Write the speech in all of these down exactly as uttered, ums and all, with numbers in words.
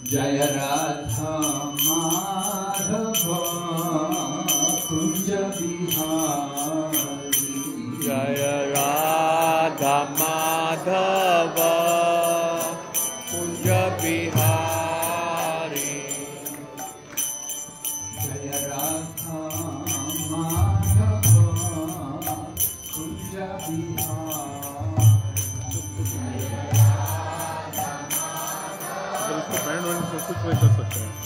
जय राधा माधव कुंज बिहारी। जय राधा माधव कुंज बिहारी। जय राधा माधव कुंज इसको बैंड वैंड सब कुछ वही कर सकते हैं।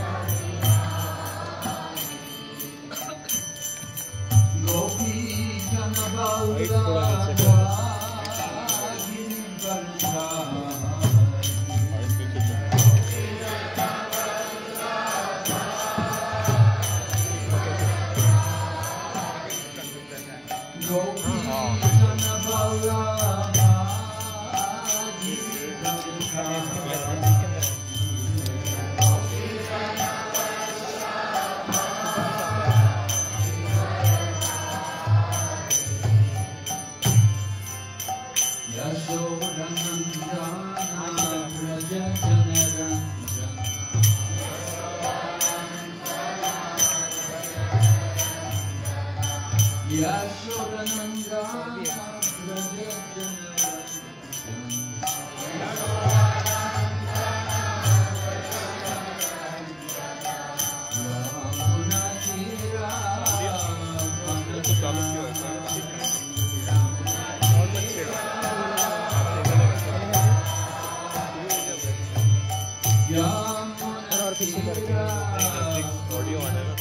गोपी जन ऑडियो आना है।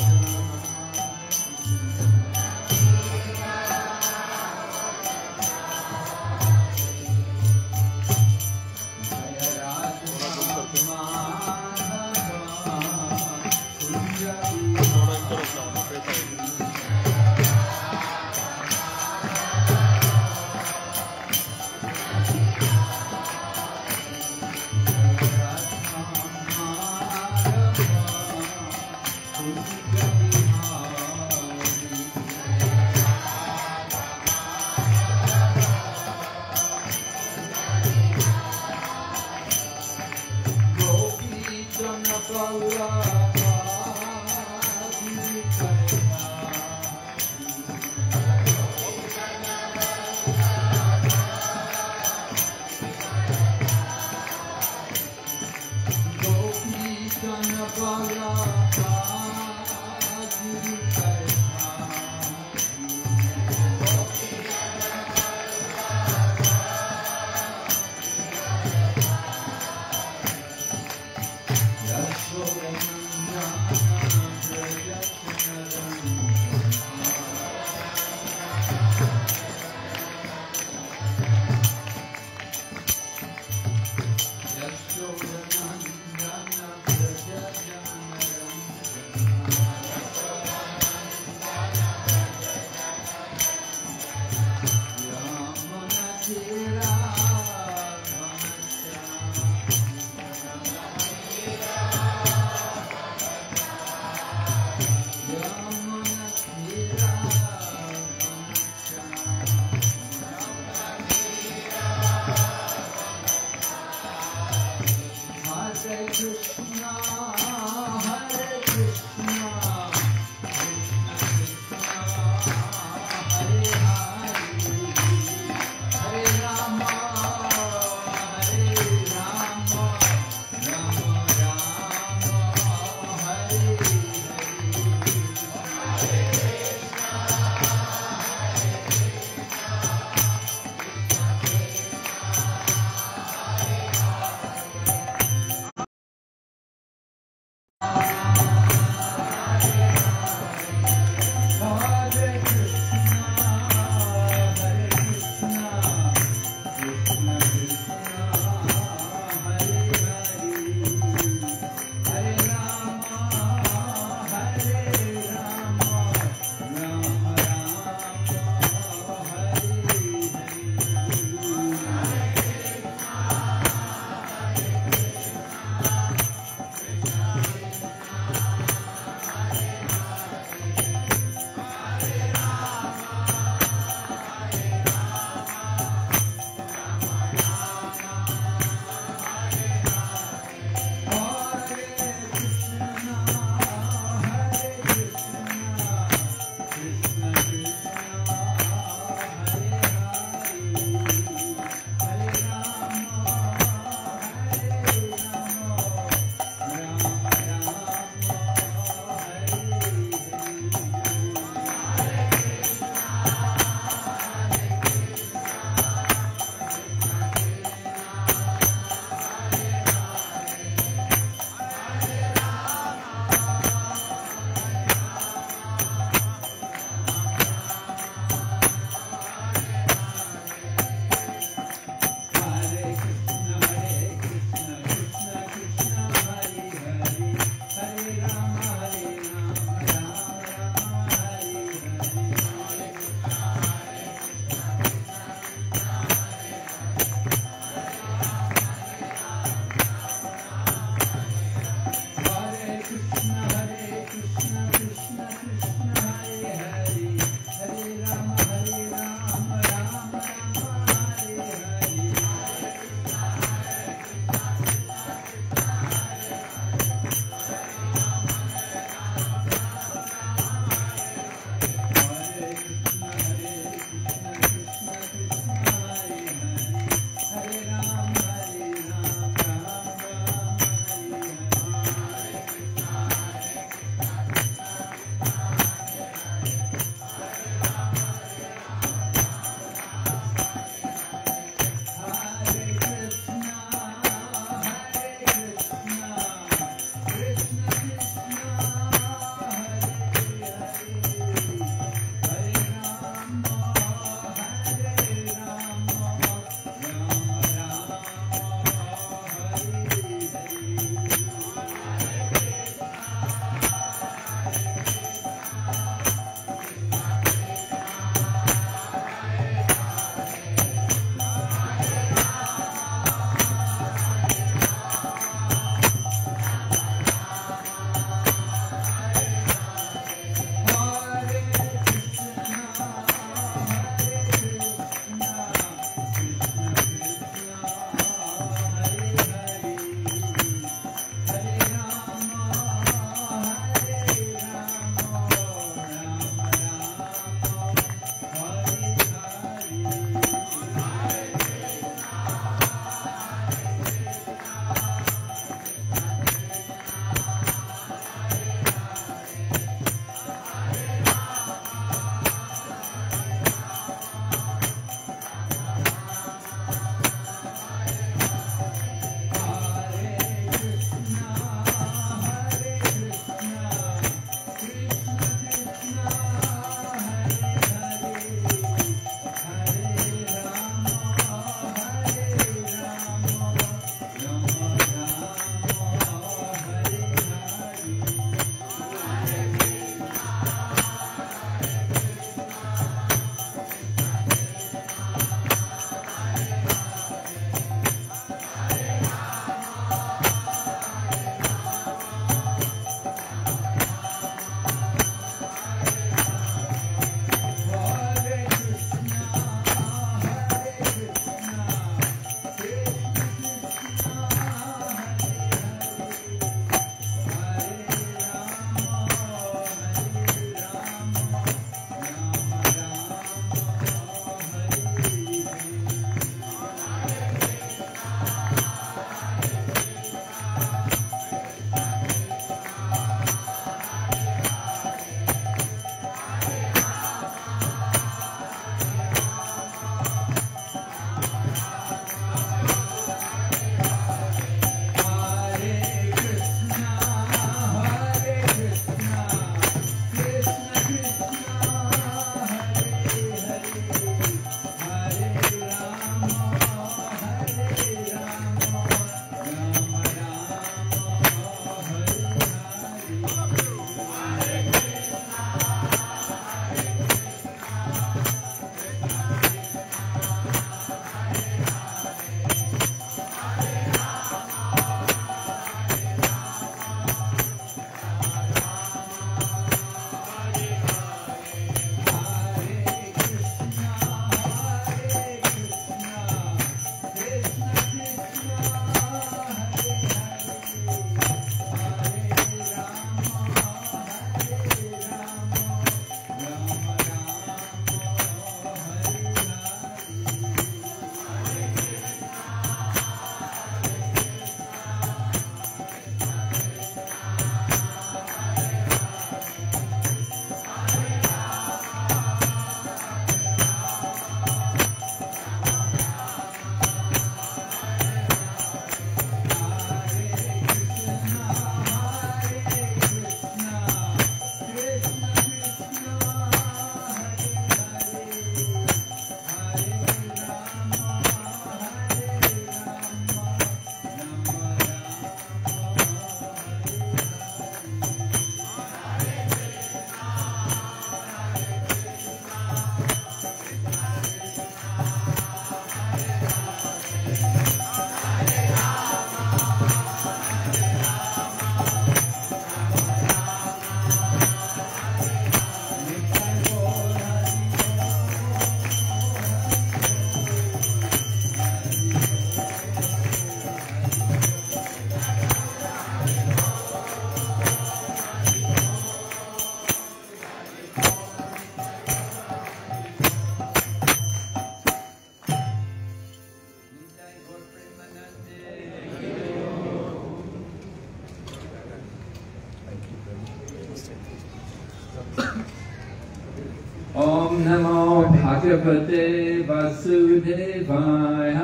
नमो भगवते वासुदेवाय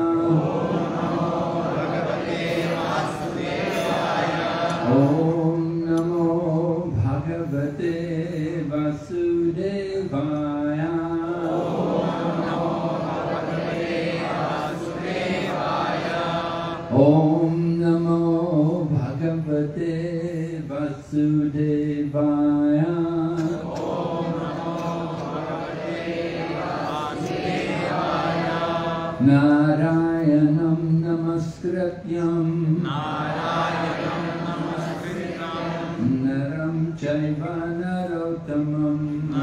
Om Namo Bhagavate Vasudevaya. Om Namo Bhagavate Vasudevaya. Narayanam Namaskrityam Naram Chaiva Narottamam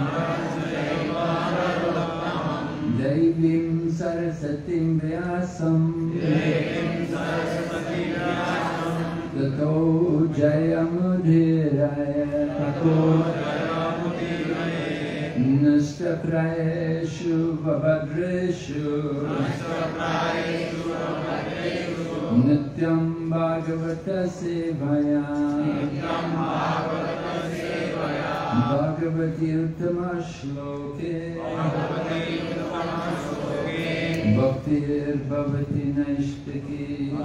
Devim Sarasatim Vyasam Tato Jayamudhiraya Nashtaprayeshu Vabhadreshu Nityam Bhagavata Sevaya Bhagavati Uttama Shloke Bhaktir Bhavati Naishtaki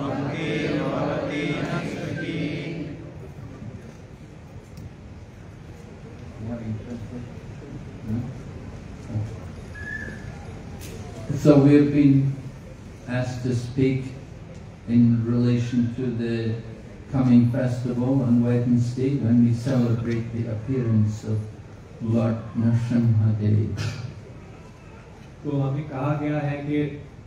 So we've been asked to speak in relation to the coming festival on Wednesday when we celebrate the appearance of Lord Nrsimhadev. तो हमें कहा गया है कि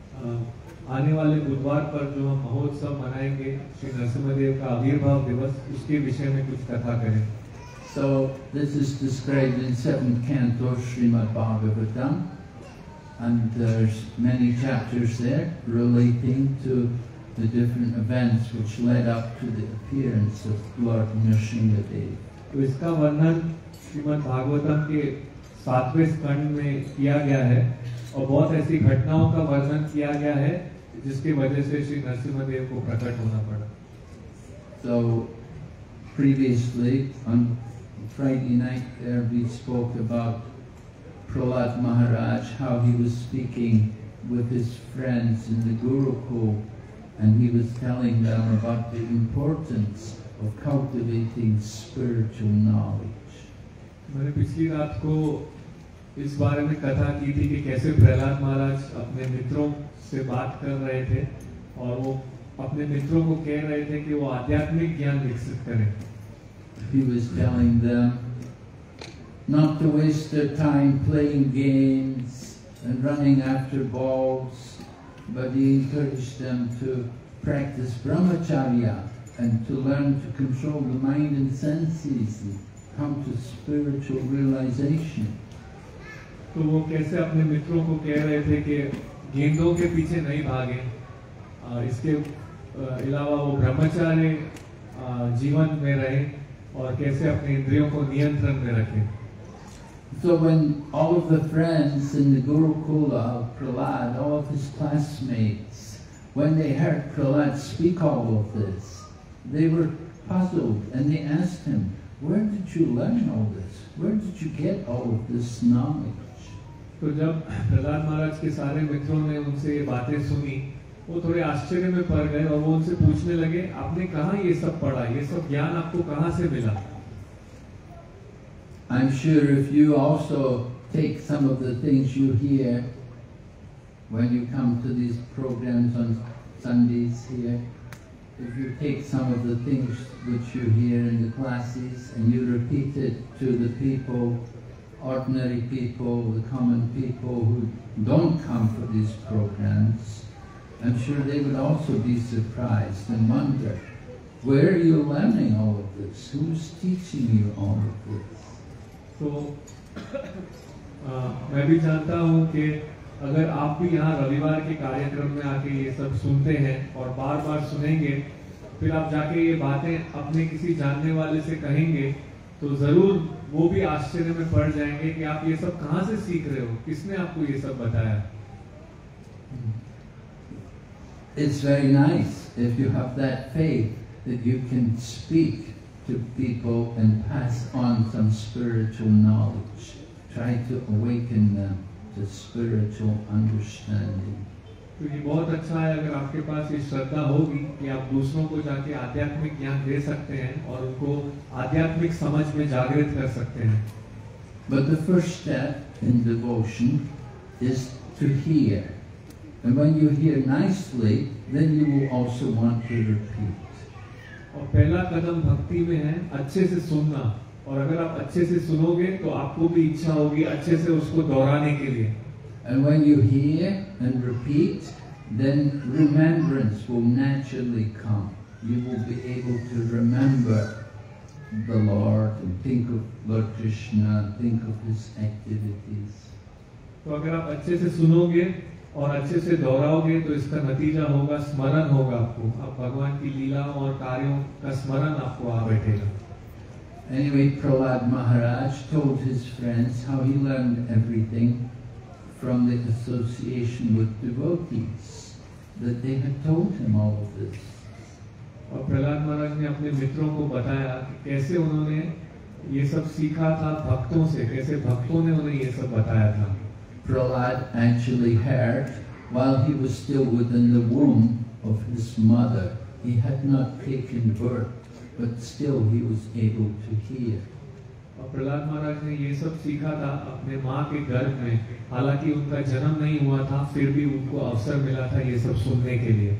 आने वाले बुधवार पर जो हम महोत्सव मनाएंगे श्री नरसिम्हदेव का आविर्भाव दिवस, उसके विषय में कुछ कथा करें. So this is described in seventh canto Srimad Bhagavatam, and there's many chapters there relating to the different events which led up to the appearance of Lord Nrsimhadev. तो इसका वर्णन श्रीमद् भागवतम के सातवें स्कंद में किया गया है और बहुत ऐसी घटनाओं का वर्णन किया गया है जिसकी वजह से श्री नरसिम्हदेव को प्रकट होना पड़ा. So previously on Friday night there we spoke about Prahlad Maharaj, how he was speaking with his friends in the Gurukul, and he was telling them about the importance of cultivating spiritual knowledge. मैंने पिछली रात को इस बारे में कथा की थी कि कैसे प्रहलाद महाराज अपने मित्रों से बात कर रहे थे और वो अपने मित्रों को कह रहे थे कि वो आध्यात्मिक ज्ञान विकसित करें. He was telling them not to waste their time playing games and running after balls, but he encouraged them to practice brahmacharya and to learn to control the mind and senses and come to spiritual realization. तो वो कैसे अपने मित्रों को कह रहे थे कि गेंदों के पीछे नहीं भागें, इसके अलावा वो ब्रह्मचार्य जीवन में रहें और कैसे अपने इंद्रियों को नियंत्रण में रखें. So when all of the friends in the Gurukula of Prahlad, all of his classmates, when they heard Prahlad speak all of this, they were puzzled and they asked him, where did you learn all this? Where did you get all of this knowledge? तो जब प्रहलाद महाराज के सारे मित्रों ने उनसे ये बातें सुनी, वो थोड़े आश्चर्य में पड़ गए और वो उनसे पूछने लगे, आपने कहाँ ये सब पढ़ा, ये सब ज्ञान आपको कहाँ से मिला? I'm sure if you also take some of the things you hear when you come to these programs on Sundays here, if you take some of the things which you hear in the classes and you repeat it to the people, ordinary people, the common people who don't come for these programs, I'm sure they would also be surprised and wonder, where are you learning all of this? Who's teaching you all of this? तो आ, मैं भी जानता हूँ कि अगर आप भी यहाँ रविवार के कार्यक्रम में आके ये सब सुनते हैं और बार बार सुनेंगे, फिर आप जाके ये बातें अपने किसी जानने वाले से कहेंगे, तो जरूर वो भी आश्चर्य में पड़ जाएंगे कि आप ये सब कहाँ से सीख रहे हो, किसने आपको ये सब बताया. It's very nice if you have that faith that you can speak to people and pass on some spiritual knowledge to try to awaken them to spiritual understanding. तो ये बहुत अच्छा है अगर आपके पास ये श्रद्धा होगी कि आप दूसरों को जाके आध्यात्मिक ज्ञान दे सकते हैं और उनको आध्यात्मिक समझ में जागृत कर सकते हैं. But the first step in devotion is to hear. And when you hear nicely, then you will also want to repeat. और पहला कदम भक्ति में है अच्छे से सुनना, और अगर आप अच्छे से सुनोगे तो आपको भी इच्छा होगी अच्छे से उसको दोहराने के लिए. And when you hear and repeat, then remembrance will naturally come. You will be able to remember the Lord and think of Lord Krishna, think of His activities. तो अगर आप अच्छे से सुनोगे और अच्छे से दोहराओगे तो इसका नतीजा होगा स्मरण होगा आपको. आप भगवान की लीला और कार्यों का स्मरण आपको आ बैठेगा. Anyway, Prahlad Maharaj told his friends how he learned everything from the association with devotees, that they had told him all of this. और प्रहलाद महाराज ने अपने मित्रों को बताया कि कैसे उन्होंने ये सब सीखा था भक्तों से, कैसे भक्तों ने उन्हें ये सब बताया था. Prahlad actually heard while he was still within the womb of his mother. He had not taken birth, but still he was able to hear. और प्रहलाद महाराज ने ये सब सीखा था अपने माँ के गर्भ में, हालांकि उनका जन्म नहीं हुआ था, फिर भी उनको अवसर मिला था ये सब सुनने के लिए.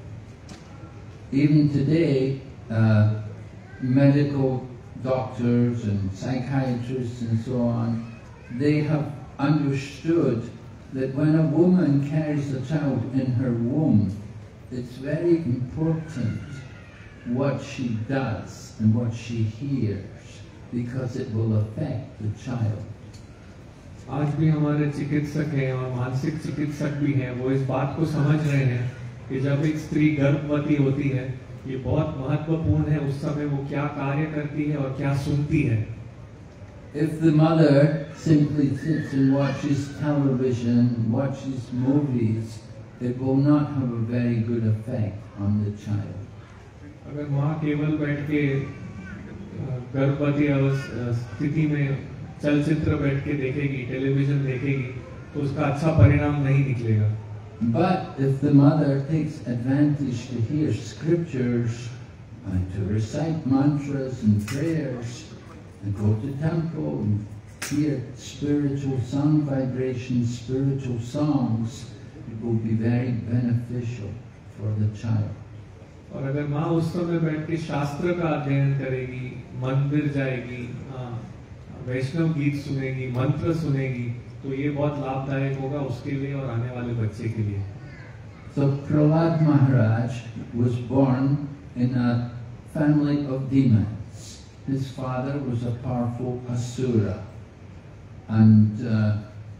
Even today, uh, medical doctors and psychiatrists and so on, they have understood that when a woman carries a child in her womb, it's very important what she does and what she hears, because it will affect the child. आज भी हमारे चिकित्सक हैं और मानसिक चिकित्सक भी हैं, वो इस बात को समझ रहे हैं कि जब एक स्त्री गर्भवती होती है, ये बहुत महत्वपूर्ण है उस समय वो क्या कार्य करती है और क्या सुनती है. If the mother simply sits and watches television, watches movies, it will not have a very good effect on the child. अगर माँ केवल बैठ के गर्भवती स्थिति में चलचित्र बैठ के देखेगी, टेलीविजन देखेगी, तो उसका अच्छा परिणाम नहीं निकलेगा. But if the mother takes advantage to hear scriptures and to recite mantras and prayers and go to temple and hear spiritual sound vibrations, spiritual songs, it will be very beneficial for the child. और अगर माँ उस समय बैठ के शास्त्र का अध्ययन करेगी, मंदिर जाएगी, वैष्णव गीत सुनेगी, मंत्र सुनेगी, तो ये बहुत लाभदायक होगा उसके लिए और आने वाले बच्चे के लिए. So Prahlad Maharaj was born in a family of demons. His father was a powerful asura, and uh,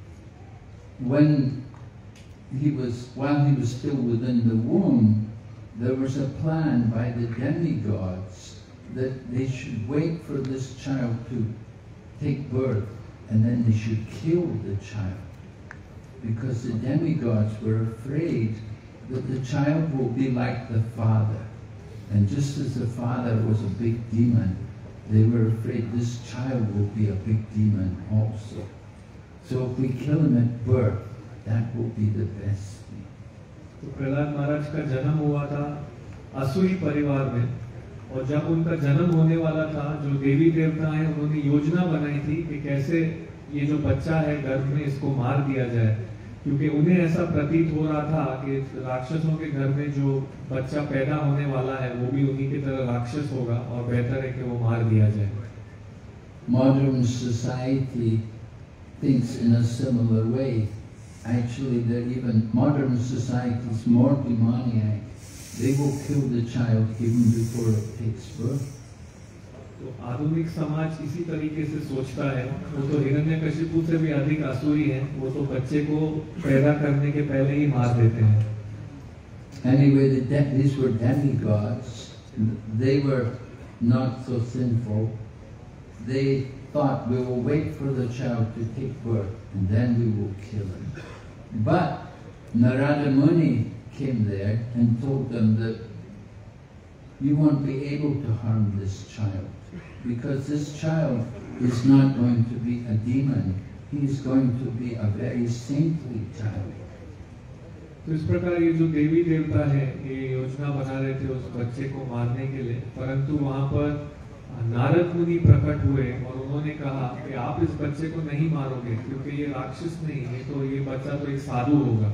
when he was, while he was still within the womb, there was a plan by the demigods that they should wait for this child to take birth, and then they should kill the child, because the demigods were afraid that the child will be like the father. And just as the father was a big demon, they were afraid this child will be a big demon also. So if we kill him at birth, that will be the best thing. तो प्रहलाद महाराज का जन्म हुआ था असुरी परिवार में, और जब उनका जन्म होने वाला था, जो देवी देवता हैं उन्होंने योजना बनाई थी कि कैसे ये जो बच्चा है गर्भ में इसको मार दिया जाए, क्योंकि उन्हें ऐसा प्रतीत हो रहा था कि राक्षसों के घर में जो बच्चा पैदा होने वाला है वो भी उन्हीं की तरह राक्षस होगा और बेहतर है कि वो मार दिया जाए. Modern society thinks in a similar way. Actually, they're even, modern society is more demoniac. They will kill the child even before it takes birth. तो आधुनिक समाज इसी तरीके से सोचता है. वो तो हिरण्यकशिपु से भी अधिक आसुरी है, वो तो बच्चे को पैदा करने के पहले ही मार देते हैं. Anyway, the de these were demigods. They were not so sinful. They thought, we will wait for the child to take birth and then we will kill him. But Narada Muni came there and told them that you won't be able to harm this child, because this child is not going to be a demon. he's going to be a very saintly child. तो इस प्रकार ये जो देवी देवता है ये योजना बना रहे थे उस बच्चे को मारने के लिए, परंतु वहां पर नारद मुनि प्रकट हुए और उन्होंने कहा कि आप इस बच्चे को नहीं मारोगे क्योंकि ये राक्षस नहीं है, तो ये बच्चा तो एक साधु होगा।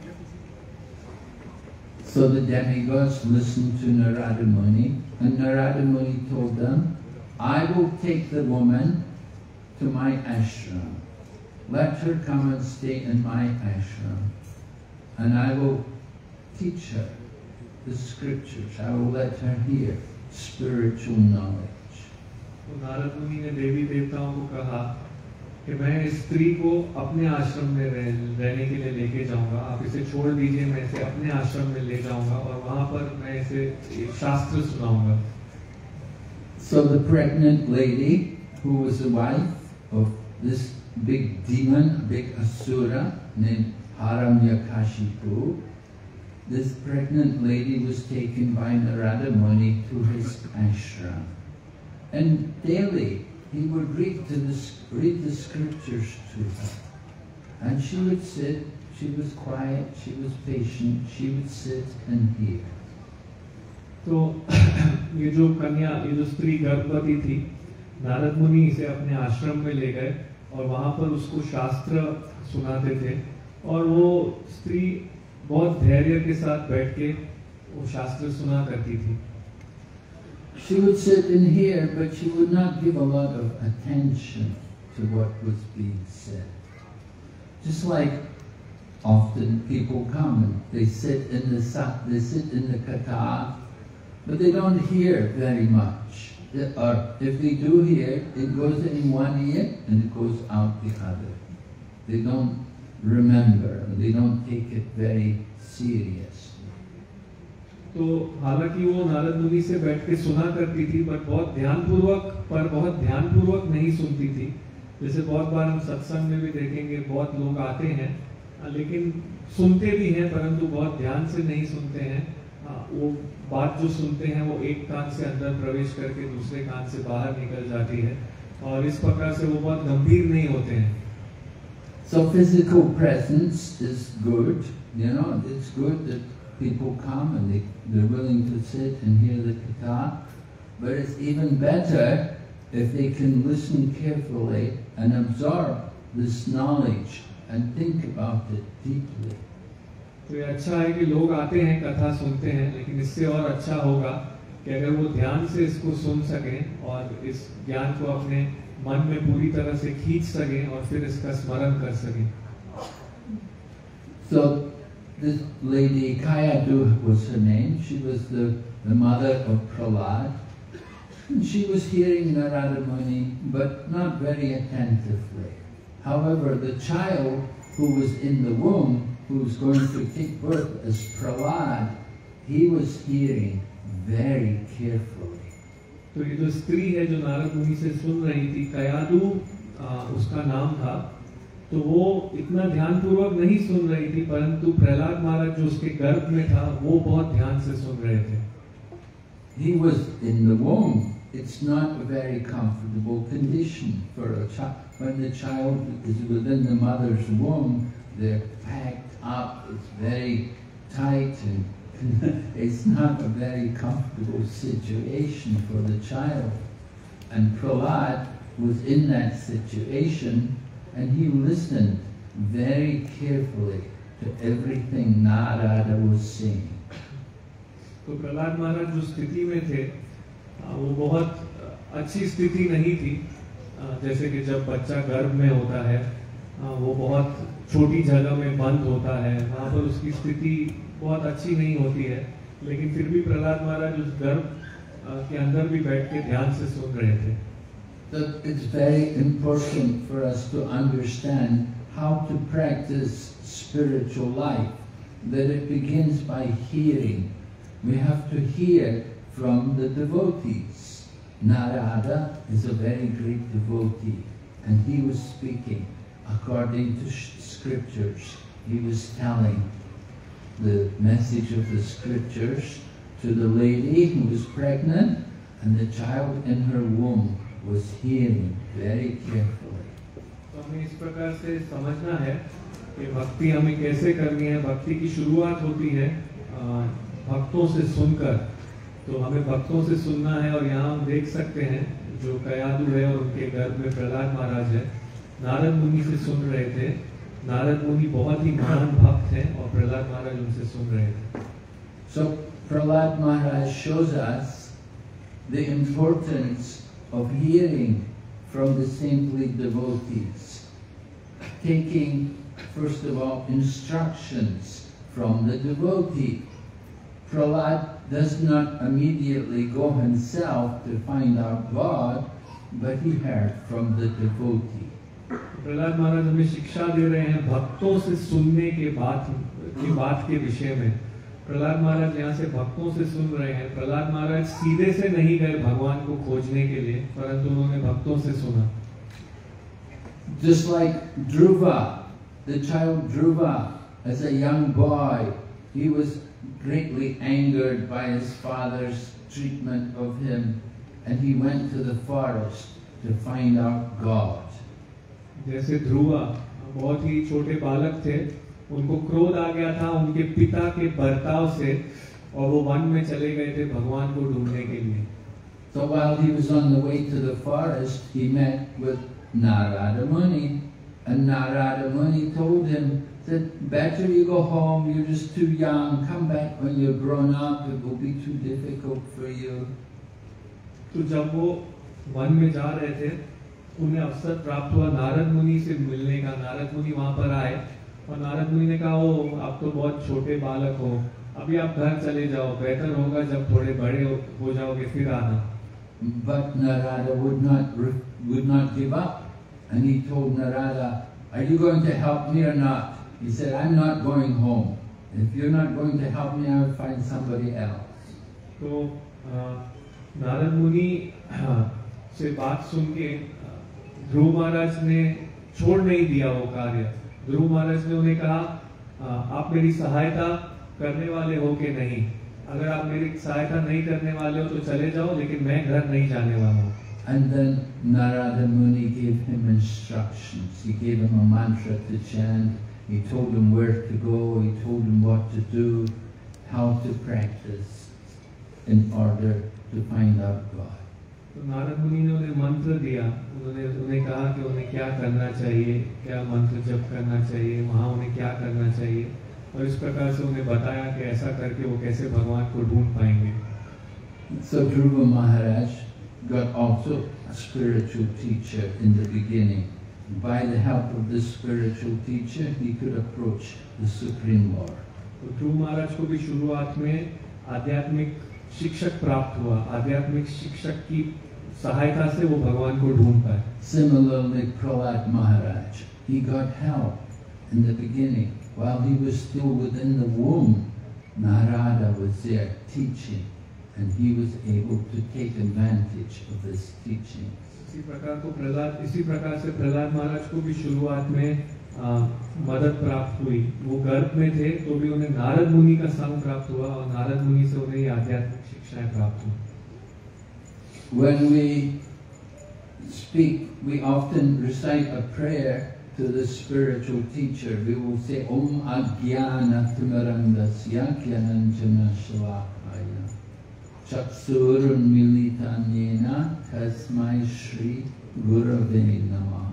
So the demigods listened to Narada Muni, and Narada Muni told them, I will take the woman to my ashram. Let her come and stay in my ashram, and I will teach her the scriptures. I will let her hear spiritual knowledge. तो नारद मुनि ने देवी देवताओं को कहा कि मैं इस स्त्री को अपने आश्रम में रह, रहने के लिए लेके जाऊंगा, आप इसे छोड़ दीजिए, मैं इसे अपने आश्रम में ले जाऊंगा और वहां पर मैं इसे शास्त्र सुनाऊंगा। So the pregnant lady, who was the wife of this big demon, big asura named Haramyakashipu, this pregnant lady was taken by Narada Muni to his ashram. And daily he would read, to the, read the scriptures to her. And she would sit, she was quiet, she was patient, she would sit and hear. तो ये जो कन्या, ये जो स्त्री गर्भवती थी, नारद मुनि इसे अपने आश्रम में ले गए और वहां पर उसको शास्त्र सुनाते थे, और वो स्त्री बहुत धैर्य के साथ बैठ के वो शास्त्र सुना करती थी। She would sit and hear, but she would not give a lot of attention to what was being said. Just like often people come and they sit in the sat, they sit in the katha, but they don't hear very much. Or if they do hear, it goes in one ear and it goes out the other. They don't remember, they don't take it very seriously. तो हालांकि वो नारद मुनि से बैठ के सुना करती थी, पर बहुत ध्यानपूर्वक पर बहुत ध्यानपूर्वक नहीं सुनती थी। जैसे बहुत बार हम सत्संग में भी देखेंगे, बहुत लोग आते हैं लेकिन सुनते भी हैं परंतु बहुत ध्यान से नहीं सुनते हैं। वो बात जो सुनते हैं वो एक कान से अंदर प्रवेश करके दूसरे कान से बाहर निकल जाती है, और इस प्रकार से वो बहुत गंभीर नहीं होते हैं। So physical presence is good, you know, it's good that people come and they, they're willing to sit and hear the katha, but it's even better if they can listen carefully and absorb this knowledge and think about it deeply. तो ये अच्छा है कि लोग आते हैं, कथा सुनते हैं, लेकिन इससे और अच्छा होगा कि अगर वो ध्यान से इसको सुन सकें और इस ज्ञान को अपने मन में पूरी तरह से खींच सकें और फिर इसका स्मरण कर सकें। So this lady Kayadu was her name. She was the, the mother of Prahlad. And she was hearing Narada Muni, but not very attentively. However, the child who was in the womb, who was going to take birth as Prahlad, he was hearing very carefully. तो ये जो स्त्री है जो नारद मुनि से सुन रही थी, कयादु उसका नाम था, तो वो इतना ध्यानपूर्वक नहीं सुन रही थी, परंतु प्रहलाद महाराज जो उसके गर्भ में था वो बहुत ध्यान से सुन रहे थे। He was in the womb. It's not a very comfortable condition for a child. When the child is within the mother's womb, they're packed up. It's very tight, and it's not a very comfortable situation for the child. And Prahlad was in that situation, and he listened very carefully to everything Narada was saying. तो प्रहलाद महाराज जो स्थिति में थे वो बहुत अच्छी स्थिति नहीं थी। जैसे कि जब बच्चा गर्भ में होता है वो बहुत छोटी जगह में बंद होता है, वहाँ पर उसकी स्थिति बहुत अच्छी नहीं होती है, लेकिन फिर भी प्रहलाद महाराज उस गर्भ के अंदर भी बैठ के ध्यान से सुन रहे थे। That it's very important for us to understand how to practice spiritual life, that it begins by hearing. We have to hear from the devotees. Narada is a very great devotee, and he was speaking according to scriptures. He was telling the message of the scriptures to the lady who was pregnant, and the child in her womb was hearing very carefully. तो हमें इस प्रकार से समझना है कि भक्ति हमें कैसे करनी है। भक्ति की शुरुआत होती है भक्तों से सुनकर। तो हमें भक्तों से सुनना है। और यहाँ हम देख सकते हैं जो कयादु है और उनके गर्भ में प्रहलाद महाराज है, नारद मुनि से सुन रहे थे। नारद मुनि बहुत ही महान भक्त हैं और प्रहलाद महाराज उनसे सुन रहे थे। So Prahlad Maharaj shows us the importance of hearing from the saintly devotees, taking first of all instructions from the devotee. Prahlad does not immediately go himself to find out God, but he heard from the devotee. Prahlad महाराज हमें शिक्षा दे रहे हैं भक्तों से सुनने के बात की बात के विषय में। प्रहलाद महाराज यहाँ से भक्तों से सुन रहे हैं। प्रहलाद महाराज सीधे से नहीं गए भगवान को खोजने के लिए, परंतु उन्होंने भक्तों से सुना। Just like Dhruva, the child Dhruva, as a young boy, he was greatly angered by his father's treatment of him, and he went to the forest to find out God. जैसे ध्रुवा बहुत ही छोटे बालक थे, उनको क्रोध आ गया था उनके पिता के बर्ताव से, और वो वन में चले गए थे भगवान को ढूंढने के लिए। So while he was on the way to the forest, he met with Narada Muni, and Narada Muni told him that better you go home, you're just too young, come back when you're grown up, it will be too difficult for you. तो जब वो one में जा रहे थे, उन्हें अवसर प्राप्त हुआ नारद मुनि से मिलने का। नारद मुनि वहां पर आए और नारद मुनि ने कहा, ओ आप तो बहुत छोटे बालक हो, अभी आप घर चले जाओ, बेहतर होगा जब थोड़े बड़े हो, हो जाओगे फिर आना। But Narada would not would not give up, and he told Narada, "Are you going to help me or not?" He said, "I'm not going home. If you're not going to help me, I'll find somebody else." तो नारद मुनि से बात सुन के ध्रुव महाराज ने छोड़ नहीं दिया वो कार्य। ध्रुव महाराज ने उन्हें कहा, आप मेरी सहायता करने वाले हो कि नहीं? अगर आप मेरी सहायता नहीं करने वाले हो तो चले जाओ, लेकिन मैं घर नहीं जाने वाला हूँ। And then Narada Muni gave him instructions. He gave him a mantra to chant. He told him where to go. He told him what to do, how to practice in order to find out God. तो नारद मुनि ने उन्हें मंत्र दिया। उन्होंने उन्हें कहा कि उन्हें क्या करना चाहिए, क्या मंत्र जप करना चाहिए, वहाँ उन्हें क्या करना चाहिए, और इस प्रकार से उन्हें बताया कि ऐसा करके वो कैसे भगवान को ढूंढ पाएंगे। So Dhruva Maharaj got also a spiritual teacher in the beginning. By the help of this spiritual teacher, he could approach the Supreme Lord. तो ध्रुव महाराज को भी शुरुआत में आध्यात्मिक शिक्षक प्राप्त हुआ। आध्यात्मिक शिक्षक की सहायता से वो भगवान को ढूंढ पाए। Similarly, Prahlad Maharaj, he got help in the beginning. While he was still within the womb, Narada was there teaching, and he was able to take advantage of this teaching. इसी प्रकार को प्रहलाद इसी प्रकार से प्रहलाद महाराज को भी शुरुआत में आ, मदद प्राप्त हुई। वो गर्भ में थे तो भी उन्हें नारद मुनि का संग प्राप्त हुआ, और नारद मुनि से उन्हें आध्यात्मिक शिक्षाएं प्राप्त हुई। When we speak, we often recite a prayer to the spiritual teacher. We will say, Om Ajnana Timirandasya Gyananjana Shalakaya Chaksurun Militanyena Tasmai Shri Gurave Namaha.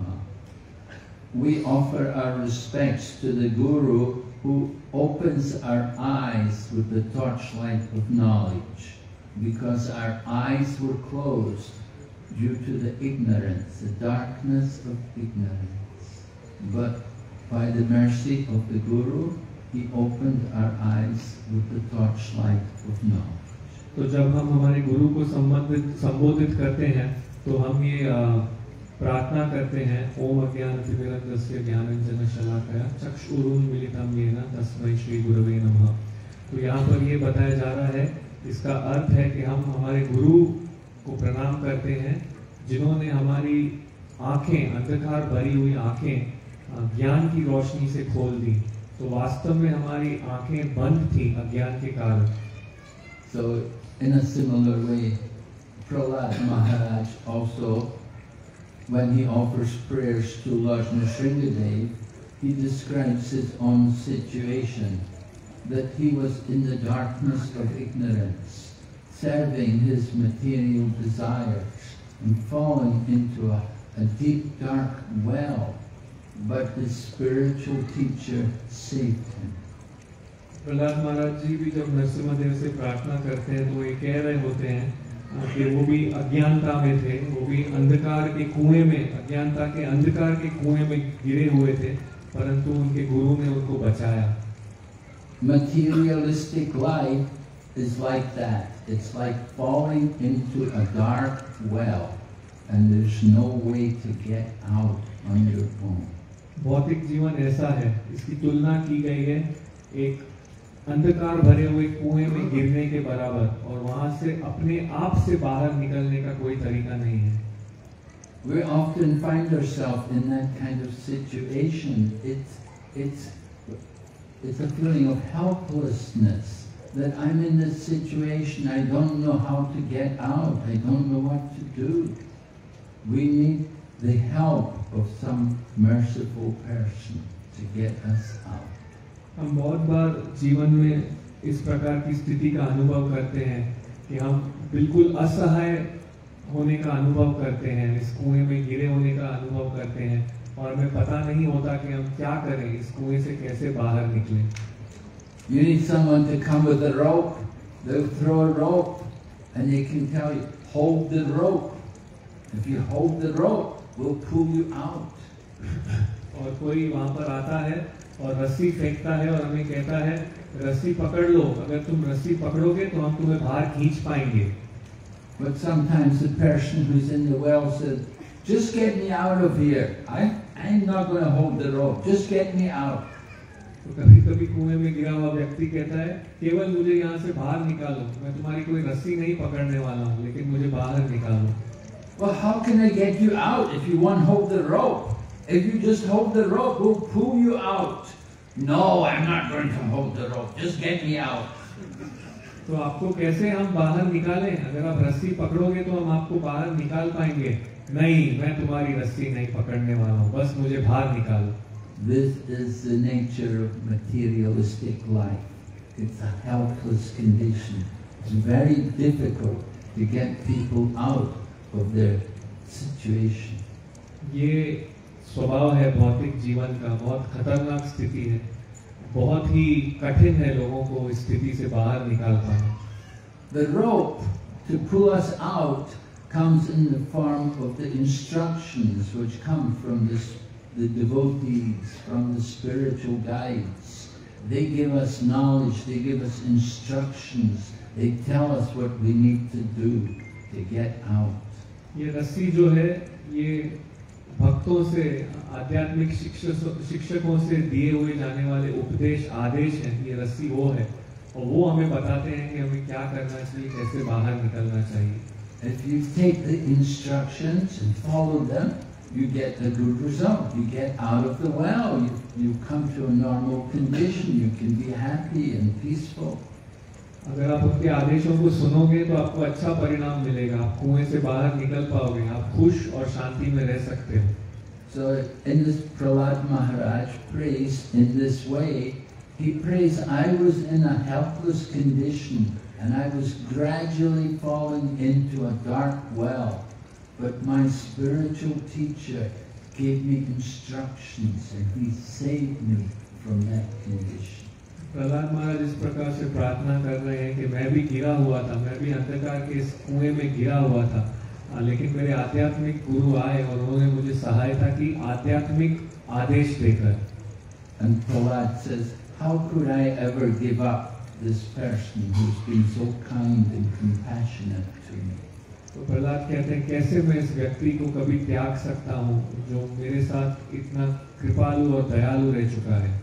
We offer our respects to the Guru who opens our eyes with the torchlight of knowledge, because our eyes were closed due to the ignorance, the darkness of ignorance. But by the mercy of the Guru, he opened our eyes with the torchlight of knowledge. तो जब हम हमारे गुरु को संबोधित संबोधित करते हैं तो हम ये प्रार्थना करते हैं, ओम अज्ञानतिमिरन्दस्य ज्ञानाञ्जन शलाकया चक्षुरुन्मीलितं येन तस्मै श्री गुरवे नमः। तो यहाँ पर ये बताया जा रहा है, इसका अर्थ है कि हम हमारे गुरु को प्रणाम करते हैं जिन्होंने हमारी आंखें, अंधकार भरी हुई आंखें ज्ञान की रोशनी से खोल दी। तो वास्तव में हमारी आंखें बंद थी अज्ञान के कारण। So in a similar way, Prahlad Maharaj also when he offers prayers to Lord Nrsingadev, he describes his own situation, that he was in the darkness of ignorance, serving his material desires and falling into a, a deep dark well, but his spiritual teacher saved him. Prahlad महाराज जी भी जब नरसिम्हादेव से प्रार्थना करते हैं तो ये कह रहे होते हैं कि वो भी अज्ञानता में थे, वो भी अंधकार के कुएं में, अज्ञानता के अंधकार के कुएं में गिरे हुए थे, परंतु उनके गुरु ने उनको बचाया। Materialistic life is like that. It's like falling into a dark well and there's no way to get out on your own. भौतिक जीवन ऐसा है, इसकी तुलना की गई है एक अंधकार भरे हुए कुएं में गिरने के बराबर, और वहां से अपने आप से बाहर निकलने का कोई तरीका नहीं है। We often find ourselves in that kind of situation. It's it's it's a feeling of helplessness, that I'm in this situation, I don't know how to get out, I don't know what to do. We need the help of some merciful person to get us out. हम बहुत बार जीवन में इस प्रकार की स्थिति का अनुभव करते हैं कि हम बिल्कुल असहाय होने का अनुभव करते हैं, इस कुएं में गिरे होने का अनुभव करते हैं, और हमें पता नहीं होता कि हम क्या करें, इस कुएं से कैसे बाहर निकलें। You need someone to come with a rope. They'll throw a rope and they can tell you, hold the rope. If you hold the rope, we'll pull you out. और कोई वहाँ पर आता है और रस्सी फेंकता है और हमें कहता है रस्सी पकड़ लो, अगर तुम रस्सी पकड़ोगे तो हम तुम्हें बाहर खींच पाएंगे। But sometimes the person who's in the well says, just get me out of here. I, I'm not going to hold the rope. Just get me out. तो कभी कभी कुएं में गिरा हुआ व्यक्ति कहता है केवल मुझे यहाँ से बाहर निकालो, मैं तुम्हारी कोई रस्सी नहीं पकड़ने वाला हूँ, लेकिन मुझे बाहर निकालो। Well, how can I get you out if you won't hold the rope? If you just hold the rope, we'll pull you out. No, I'm not going to hold the rope. Just get me out. तो आपको कैसे हम बाहर निकालें? अगर आप रस्सी पकड़ोगे तो हम आपको बाहर निकाल पाएंगे। नहीं, मैं तुम्हारी रस्सी नहीं पकड़ने वाला हूँ, बस मुझे बाहर निकालो। This is the nature of materialistic life. It's a helpless condition. It's very difficult to get people out of their situation. ये स्वभाव है भौतिक जीवन का, बहुत खतरनाक स्थिति है, बहुत ही कठिन है लोगों को इस स्थिति से बाहर निकाल पाना। The rope to pull us out comes in the form of the instructions which come from this, the devotees, from the spiritual guides. They give us knowledge, they give us instructions, they tell us what we need to do to get out. ये रस्सी जो है ये भक्तों से, आध्यात्मिक शिक्षकों से दिए हुए जाने वाले उपदेश आदेश हैं, ये रस्सी वो है, और वो हमें बताते हैं कि हमें क्या करना चाहिए, कैसे बाहर निकलना चाहिए। If you take the instructions and follow them, you get a good result. You get out of the well, you, you come to a normal condition, you can be happy and peaceful. अगर आप उनके आदेशों को सुनोगे तो आपको अच्छा परिणाम मिलेगा, आप कुएं से बाहर निकल पाओगे, आप खुश और शांति में रह सकते हो। So in this, Prahlad Maharaj prays in this way. He prays, I was in a helpless condition and I was gradually falling into a dark well, but my spiritual teacher gave me instructions and he saved me from that condition. Prahlad महाराज इस प्रकार से प्रार्थना कर रहे हैं कि मैं भी गिरा हुआ था, मैं भी अंधकार के इस कुएं में गिरा हुआ था, लेकिन मेरे आध्यात्मिक गुरु आए और उन्होंने मुझे सहायता की आध्यात्मिक आदेश देकर। And Prahlad says, how could I ever give up this person who's been so kind and compassionate to me? तो प्रहलाद कहते हैं कैसे मैं इस व्यक्ति को कभी त्याग सकता हूँ जो मेरे साथ इतना कृपालु और दयालु रह चुका है।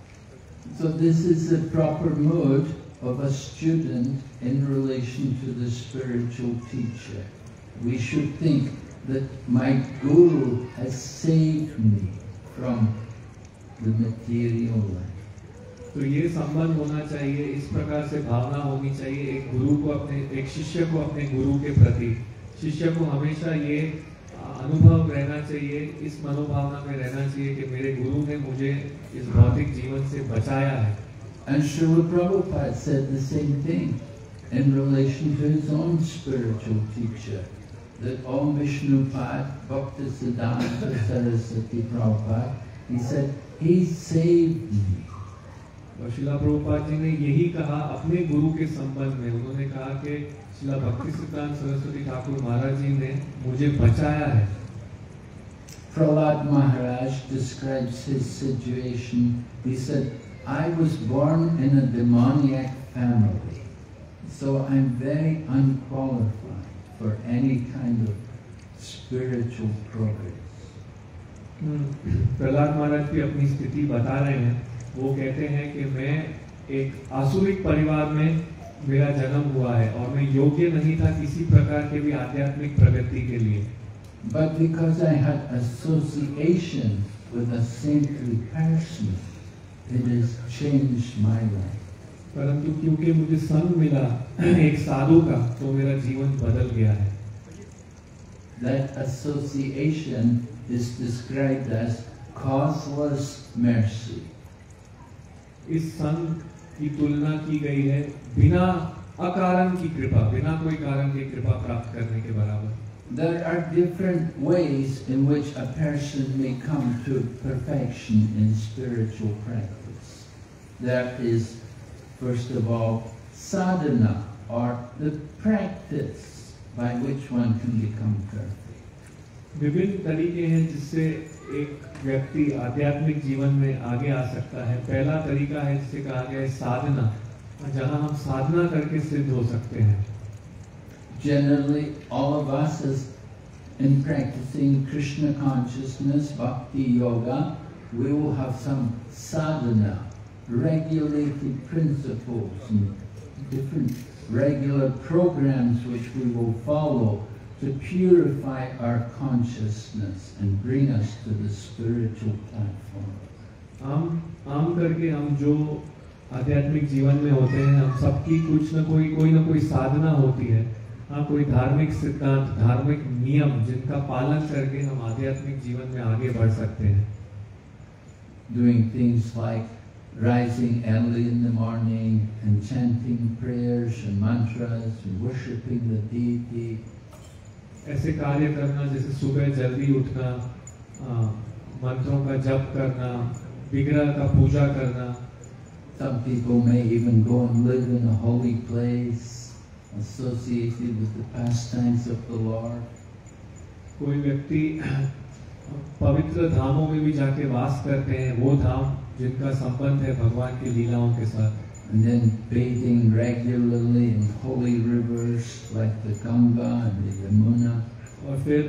So this is the proper mood of a student in relation to the spiritual teacher. We should think that my guru has saved me from the material life. तो ये संबंध होना चाहिए, इस प्रकार से भावना होनी चाहिए एक गुरु को अपने, एक शिष्य को अपने गुरु के प्रति। शिष्य को हमेशा ये अनुभव रहना चाहिए, इस मनोभावना में रहना चाहिए कि मेरे गुरु ने मुझे इस भौतिक जीवन से बचाया है। And Srila Prabhupada said the same thing in relation to his own spiritual teacher, that Om Vishnupad Bhaktisiddhanta Saraswati Prabhupada, he said, he saved me. और शिला प्रभुपाद जी ने यही कहा अपने गुरु के संबंध में। उन्होंने कहा कि शिला भक्ति सिद्धांत सरस्वती ठाकुर महाराज जी ने मुझे बचाया है। Prahlad Maharaj describes his situation. He said, I was born in a demoniac family, so I'm very unqualified for any kind of spiritual progress. Prahlad महाराज भी अपनी स्थिति बता रहे हैं। वो कहते हैं कि मैं एक आसुरिक परिवार में मेरा जन्म हुआ है और मैं योग्य नहीं था किसी प्रकार के भी आध्यात्मिक प्रगति के लिए। But because I had association with a saintly person, it has changed my life. परंतु क्योंकि मुझे संग मिला एक साधु का, तो मेरा जीवन बदल गया है। That association is described as causeless mercy. इस संग की तुलना की गई है बिना अकारण की कृपा, बिना कोई कारण की कृपा प्राप्त करने के बराबर। There are different ways in which a person may come to perfection in spiritual practice. There is, first of all, sadhana, or the practice by which one can become perfect. विभिन्न तरीके हैं जिससे एक व्यक्ति आध्यात्मिक जीवन में आगे आ सकता है। पहला तरीका है जिसे कहा गया है साधना, जहां हम साधना करके सिद्ध हो सकते हैं। Generally, all of us is in practicing Krishna consciousness, bhakti yoga, we will have some sadhana, regulated principles and different regular programs which we will follow to purify our consciousness and bring us to the spiritual platform. आम आम करके हम जो आध्यात्मिक जीवन में होते हैं, हम सबकी कुछ न कोई कोई न कोई साधना होती है। हाँ, कोई धार्मिक सिद्धांत, धार्मिक नियम जिनका पालन करके हम आध्यात्मिक जीवन में आगे बढ़ सकते हैं। Doing things like rising early in the morning and chanting prayers and mantras and worshipping the deity. ऐसे कार्य करना जैसे सुबह जल्दी उठना, मंत्रों का जप करना, विग्रह का पूजा करना। Some people may even go and live in a holy place associated with the pastimes of the Lord. कोई व्यक्ति पवित्र धामों में भी जाके वास करते हैं, वो धाम जिनका संबंध है भगवान की लीलाओं के साथ। And then bathing regularly in holy rivers like the Ganga and the Yamuna. और फिर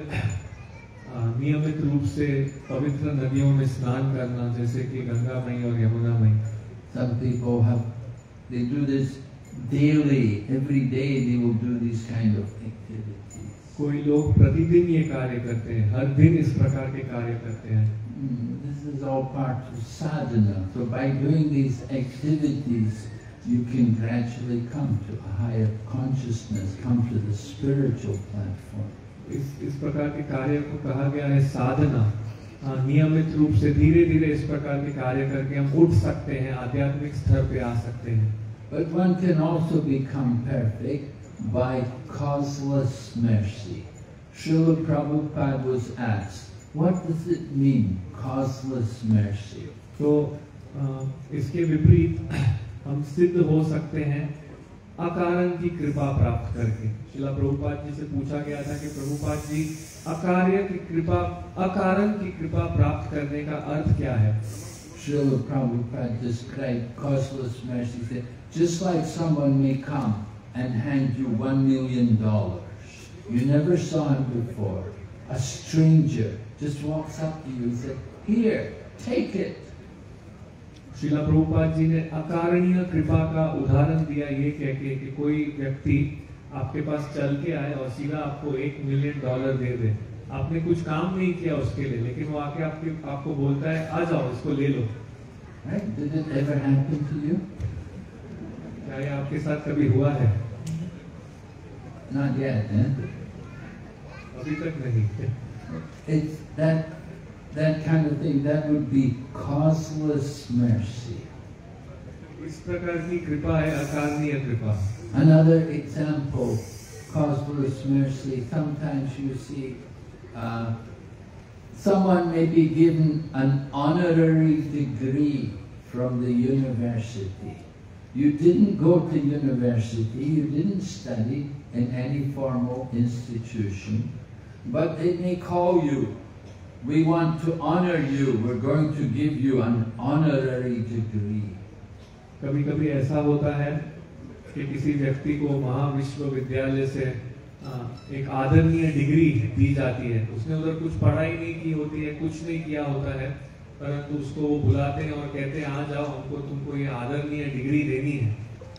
नियमित रूप से पवित्र नदियों में स्नान करना, जैसे कि गंगा मई और यमुना मई। Some people have, they do this daily, every day they will do these kind of activities. कोई लोग प्रतिदिन ये कार्य करते हैं, हर दिन इस प्रकार के कार्य करते हैं। This is all part of sadhana. So by doing these activities, you can gradually come to a higher consciousness, come to the spiritual platform. इस इस प्रकार के कार्य को कहा गया है साधना। नियमित रूप से धीरे धीरे इस प्रकार के कार्य करके हम उठ सकते हैं, आध्यात्मिक स्तर पे आ सकते हैं। But one can also become perfect by causeless mercy. Srila Prabhupada was asked, what does it mean, causeless mercy? तो इसके विपरीत हम सिद्ध हो सकते हैं अकारण की कृपा प्राप्त करके। शिला प्रभुपाद जी से पूछा गया था कि प्रभुपाद जी, अकार्य की कृपा, अकारण की कृपा प्राप्त करने का अर्थ क्या है? Srila Prabhupada described causeless mercy. He said, just like someone may come and hand you one million dollars. You never saw him before. A stranger just walks up to you and says, here, take it. शिला प्रभुपाद जी ने अकारणीय कृपा का उदाहरण दिया ये कह के कि कोई व्यक्ति आपके पास चल के आए और सीधा आपको एक मिलियन डॉलर दे दे। आपने कुछ काम नहीं किया उसके लिए, लेकिन वो आके आपके आपको बोलता है आ जाओ इसको ले लो। Right? Did it ever happen to you? क्या ये आपके साथ कभी हुआ है? Not yet, eh? अभी तक नहीं। It's that, that kind of thing, that would be causeless mercy. इस प्रकार की कृपा है अकारणीय कृपा. Another example, causeless mercy, sometimes you see uh, someone may be given an honorary degree from the university. You didn't go to university, you didn't study in any formal institution, but they may call you, we want to honor you, we're going to give you an honorary degree. कभी कभी ऐसा होता है कि किसी व्यक्ति को महाविश्वविद्यालय से एक आदरणीय डिग्री दी जाती है. उसने उधर कुछ पढ़ाई नहीं की होती है, कुछ नहीं किया होता है, परंतु उसको वो बुलाते हैं और कहते हैं आ जाओ, हमको तुमको ये आदरणीय डिग्री देनी है.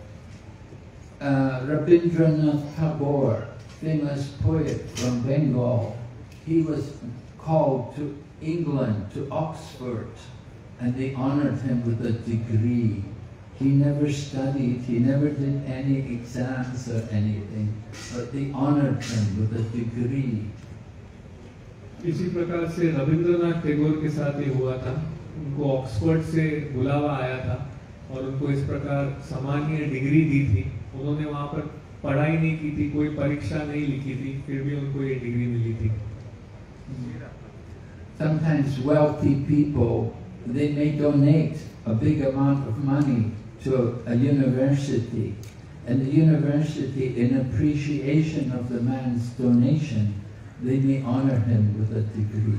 uh, Rabindranath Tagore, famous poet from Bengal, he was called to England, to Oxford, and they honored him with a degree. He never studied, he never did any exams or anything, but they honored him with a degree. इसी प्रकार से रविंद्रनाथ टैगोर के साथ ये हुआ था. उनको Oxford से बुलावा आया था और उनको इस प्रकार सामान्य डिग्री दी थी. उन्होंने वहाँ पर पढ़ाई नहीं की थी, कोई परीक्षा नहीं लिखी थी, फिर भी उनको ये डिग्री मिली थी. Sometimes wealthy people, they may donate a big amount of money to a university, and the university, in appreciation of the man's donation, they may honor him with a degree.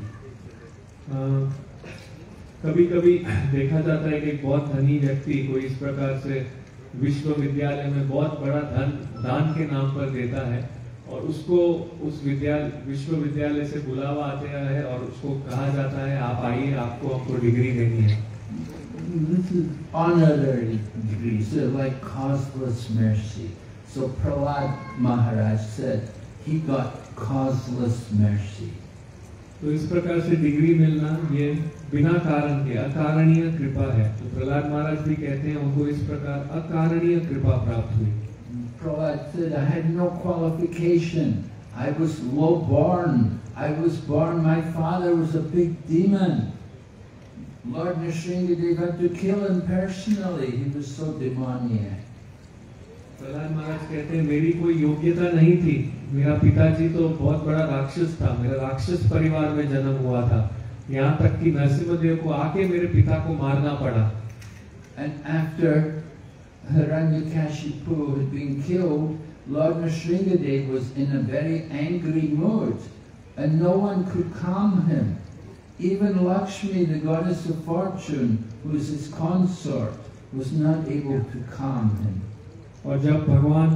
कभी कभी देखा जाता है कि एक बहुत धनी व्यक्ति कोई इस प्रकार से विश्वविद्यालय में बहुत बड़ा धन दान के नाम पर देता है और उसको उस विद्यालय विश्वविद्यालय से बुलावा आता है और उसको कहा जाता है आप आइए, आपको हमको डिग्री देनी है. This is honorary degrees, they're like causeless mercy. So Prahlad Maharaj said he got causeless mercy. तो इस प्रकार से डिग्री मिलना ये बिना कारण के अकारणीय कृपा है. तो प्रहलाद महाराज भी कहते हैं उनको इस प्रकार अकारणीय कृपा प्राप्त हुई. Prahlad said, I had no qualification. I was low born. I was born, my father was a big demon. Lord Nrsingadev had to kill him personally. He was so demoniac. Prahlad महाराज कहते हैं मेरी कोई योग्यता नहीं थी. मेरा पिताजी तो बहुत बड़ा राक्षस था. मेरा राक्षस परिवार में जन्म हुआ था. यहाँ तक कि नरसिंहदेव को आके मेरे पिता को मारना पड़ा. And after Hiranyakashipu had been killed, Lord Nrsingadev was in a very angry mood, and no one could calm him. Even Lakshmi, the goddess of fortune, who was his consort, was not able to calm him. और जब भगवान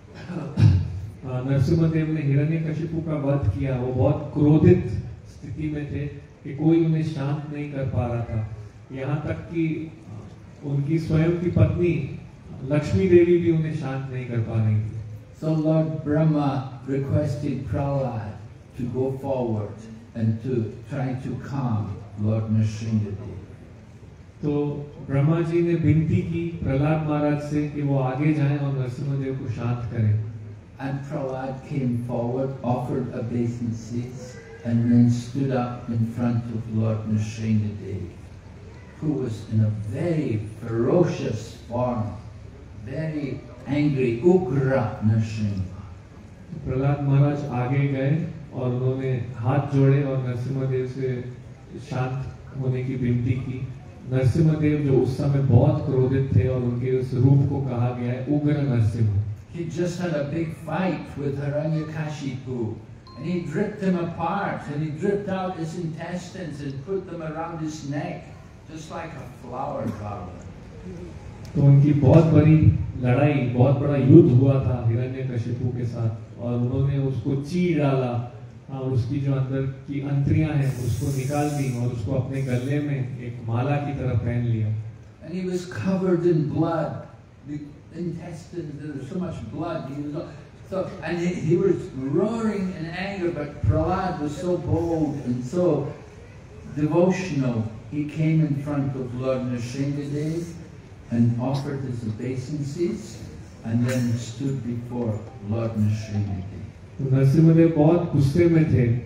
नरसिंहदेव ने हिरण्यकशिपु का वध किया, वो बहुत क्रोधित स्थिति में थे कि कोई उन्हें शांत नहीं कर पा रहा था. यहाँ तक कि उनकी स्वयं की पत्नी लक्ष्मी देवी भी उन्हें शांत नहीं कर पा रही थी. So Lord Brahma requested Prahlad to go forward and to try to calm Lord Nrsingadev. तो ब्रह्मा जी ने विनती की प्रहलाद महाराज से कि वो आगे जाएं और नरसिंहदेव को शांत करें. And Prahlad came forward, offered obeisances, and then stood up in front of Lord Nrsingadev, who was in a very ferocious form, very angry, Ugra Nrsimha. Prahlad महाराज आगे गए और उन्होंने हाथ जोड़े और नरसिंहदेव से शांत होने की विनती की. नरसिंहदेव जो उस समय बहुत क्रोधित थे और उनके उस रूप को कहा गया है उग्र Narasimha. He just had a big fight with Hiranyakashipu, and he ripped him apart, and he ripped out his intestines and put them around his neck, just like a flower garland. तो उनकी बहुत बड़ी लड़ाई, बहुत बड़ा युद्ध हुआ था हिरण्यकशिपु के साथ और उन्होंने उसको चीर डाला और उसकी जो अंदर की अंतरियां हैं उसको निकाल दी और उसको अपने गले में एक माला की तरह पहन लिया. And he was covered in blood, the intestines, there was so much blood. He was so, and he, he was roaring in anger, but Prahlad was so bold and so devotional. He came in front of Lord Nrsingadev and offered his obeisances, and then stood before Lord Nrsingadev. तो नरसिंहदेव बहुत गुस्से में थे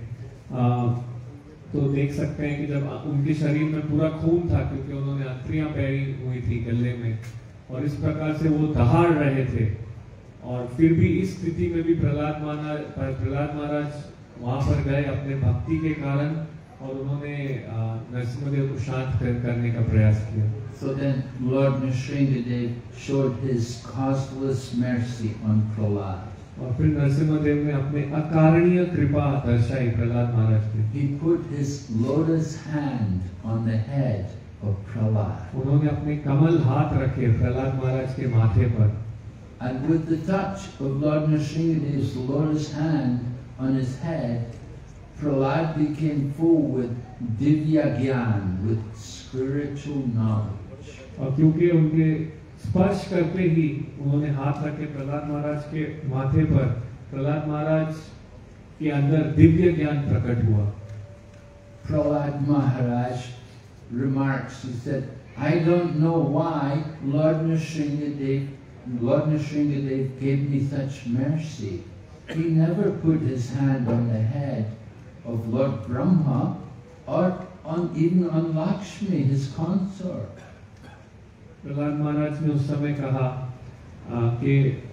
आ, तो देख सकते हैं कि जब उनके शरीर में पूरा खून था, क्योंकि उन्होंने अंतरियां पैरी हुई थी गले में, और इस प्रकार से वो दहाड़ रहे थे, और फिर भी इस स्थिति में भी प्रहलाद महाराज प्रहलाद महाराज वहां पर गए अपने भक्ति के कारण, और उन्होंने नरसिम्हदेव को शांत कर, करने का प्रयास किया। So then Lord Nrsingadev showed his causeless mercy on Prahlad. और फिर नरसिम्हदेव ने अपने अकारणीय कृपा दर्शाई प्रहलाद महाराज की। He put his lotus hand on the head of Prahlad. उन्होंने अपने कमल हाथ रखे प्रहलाद महाराज के माथे पर, And with the touch of Lord Nrsingadev's lotus hand on his head, Prahlad became full with divya gyan, with spiritual knowledge. और क्योंकि उनके स्पर्श करते ही उन्होंने हाथ रखे प्रहलाद महाराज के माथे पर, प्रहलाद महाराज के अंदर दिव्य ज्ञान प्रकट हुआ। Prahlad Maharaj remarks, he said, I don't know why Lord Nrsingadev, Lord Nrsingadev gave me such mercy. He never put his hand on the head of Lord Brahma or on even on Lakshmi, his consort. Prahlad महाराज ने उस समय कहा कि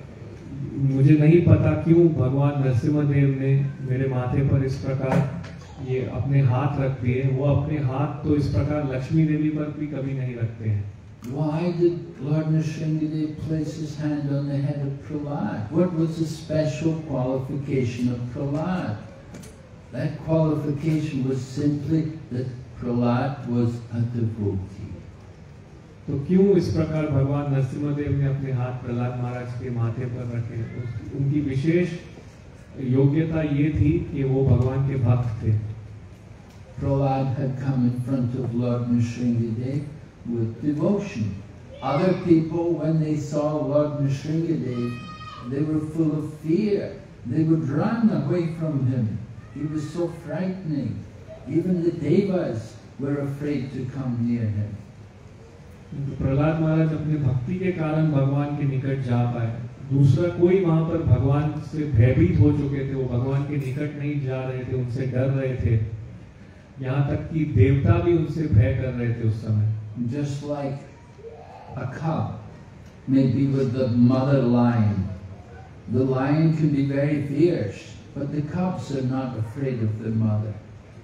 मुझे नहीं पता क्यों भगवान नरसिम्हदेव ने मेरे माथे पर इस प्रकार ये अपने हाथ रख दिए। वो अपने हाथ तो इस प्रकार लक्ष्मी देवी पर भी कभी नहीं रखते हैं। Why did Lord Nrsingadev place his hand on the head of Prahlad? What was the special qualification of Prahlad? That qualification was simply that Prahlad was a devotee. तो क्यों इस प्रकार भगवान नरसिम्हदेव ने अपने हाथ प्रहलाद महाराज के माथे पर रखे? उनकी विशेष योग्यता ये थी कि वो भगवान के भक्त थे। Prahlad had come in front of Lord Nrsingadev with devotion. Other people, when they saw Lord Nrsingadev, they were full of fear. They would run away from him. He was so frightening. Even the devas were afraid to come near him. Prahlad महाराज अपने भक्ति के कारण भगवान के निकट जा पाए। दूसरा कोई वहां पर भगवान से भयभीत हो चुके थे, वो भगवान के निकट नहीं जा रहे थे, उनसे डर रहे थे। यहाँ तक कि देवता भी उनसे भय कर रहे थे उस समय। Just like a cub may be with the mother lion. The lion can be very fierce, but the cubs are not afraid of their mother.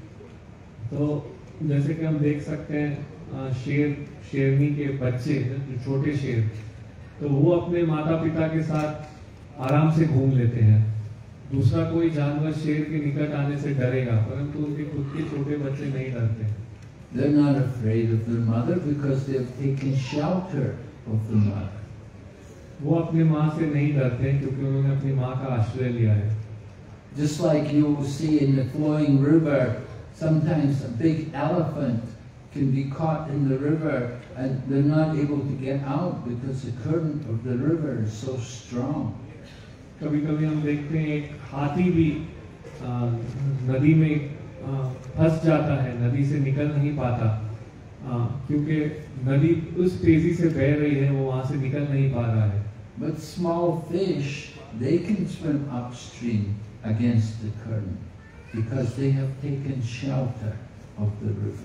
तो जैसे कि हम देख सकते हैं शेर शेरनी के बच्चे, जो छोटे शेर, तो वो अपने माता पिता के साथ आराम से घूम लेते हैं। दूसरा कोई जानवर शेर के निकट आने से डरेगा, परंतु उनके खुद के छोटे बच्चे नहीं डरते। They're not afraid of their mother because they've taken shelter of the mother. वो अपने माँ से नहीं डरते क्योंकि उन्होंने अपनी माँ का आश्रय लिया है। Just like you will see in the flowing river, sometimes a big elephant can be caught in the river and they're not able to get out because the current of the river is so strong. कभी-कभी हम देखते हैं एक हाथी भी आ, नदी में फंस जाता है, नदी से निकल नहीं पाता, आ, क्योंकि नदी उस तेजी से बह रही है, वो वहां से निकल नहीं पा रहा है। But small fish, they can swim upstream against the current because they have taken shelter of the river.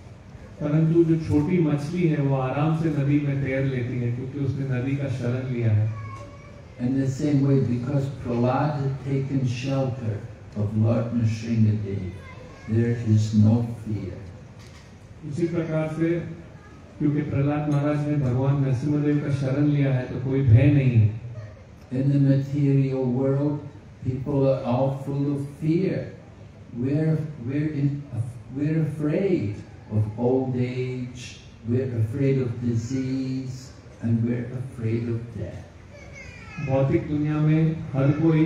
परंतु जो छोटी मछली है वो आराम से नदी में तैर लेती है क्योंकि उसने नदी का शरण लिया है। In the same way, because Prahlad had taken shelter of Lord Nrsingadev, there is no fear. इसी प्रकार से क्योंकि प्रहलाद महाराज ने भगवान नरसिम्हदेव का शरण लिया है तो कोई भय नहीं है। In the material world, people are all full of fear. We're we're in, we're afraid of old age, we're afraid of disease, and we're afraid of death. भौतिक दुनिया में हर कोई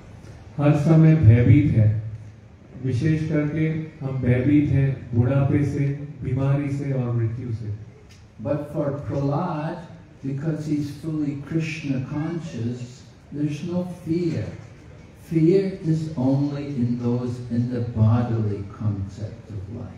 हर समय भयभीत है, विशेष करके हम भयभीत हैं बुढ़ापे से, बीमारी से और मृत्यु से। But for Prahlad, because he's fully Krishna conscious, there's no fear. Fear is only in those in the bodily concept of life.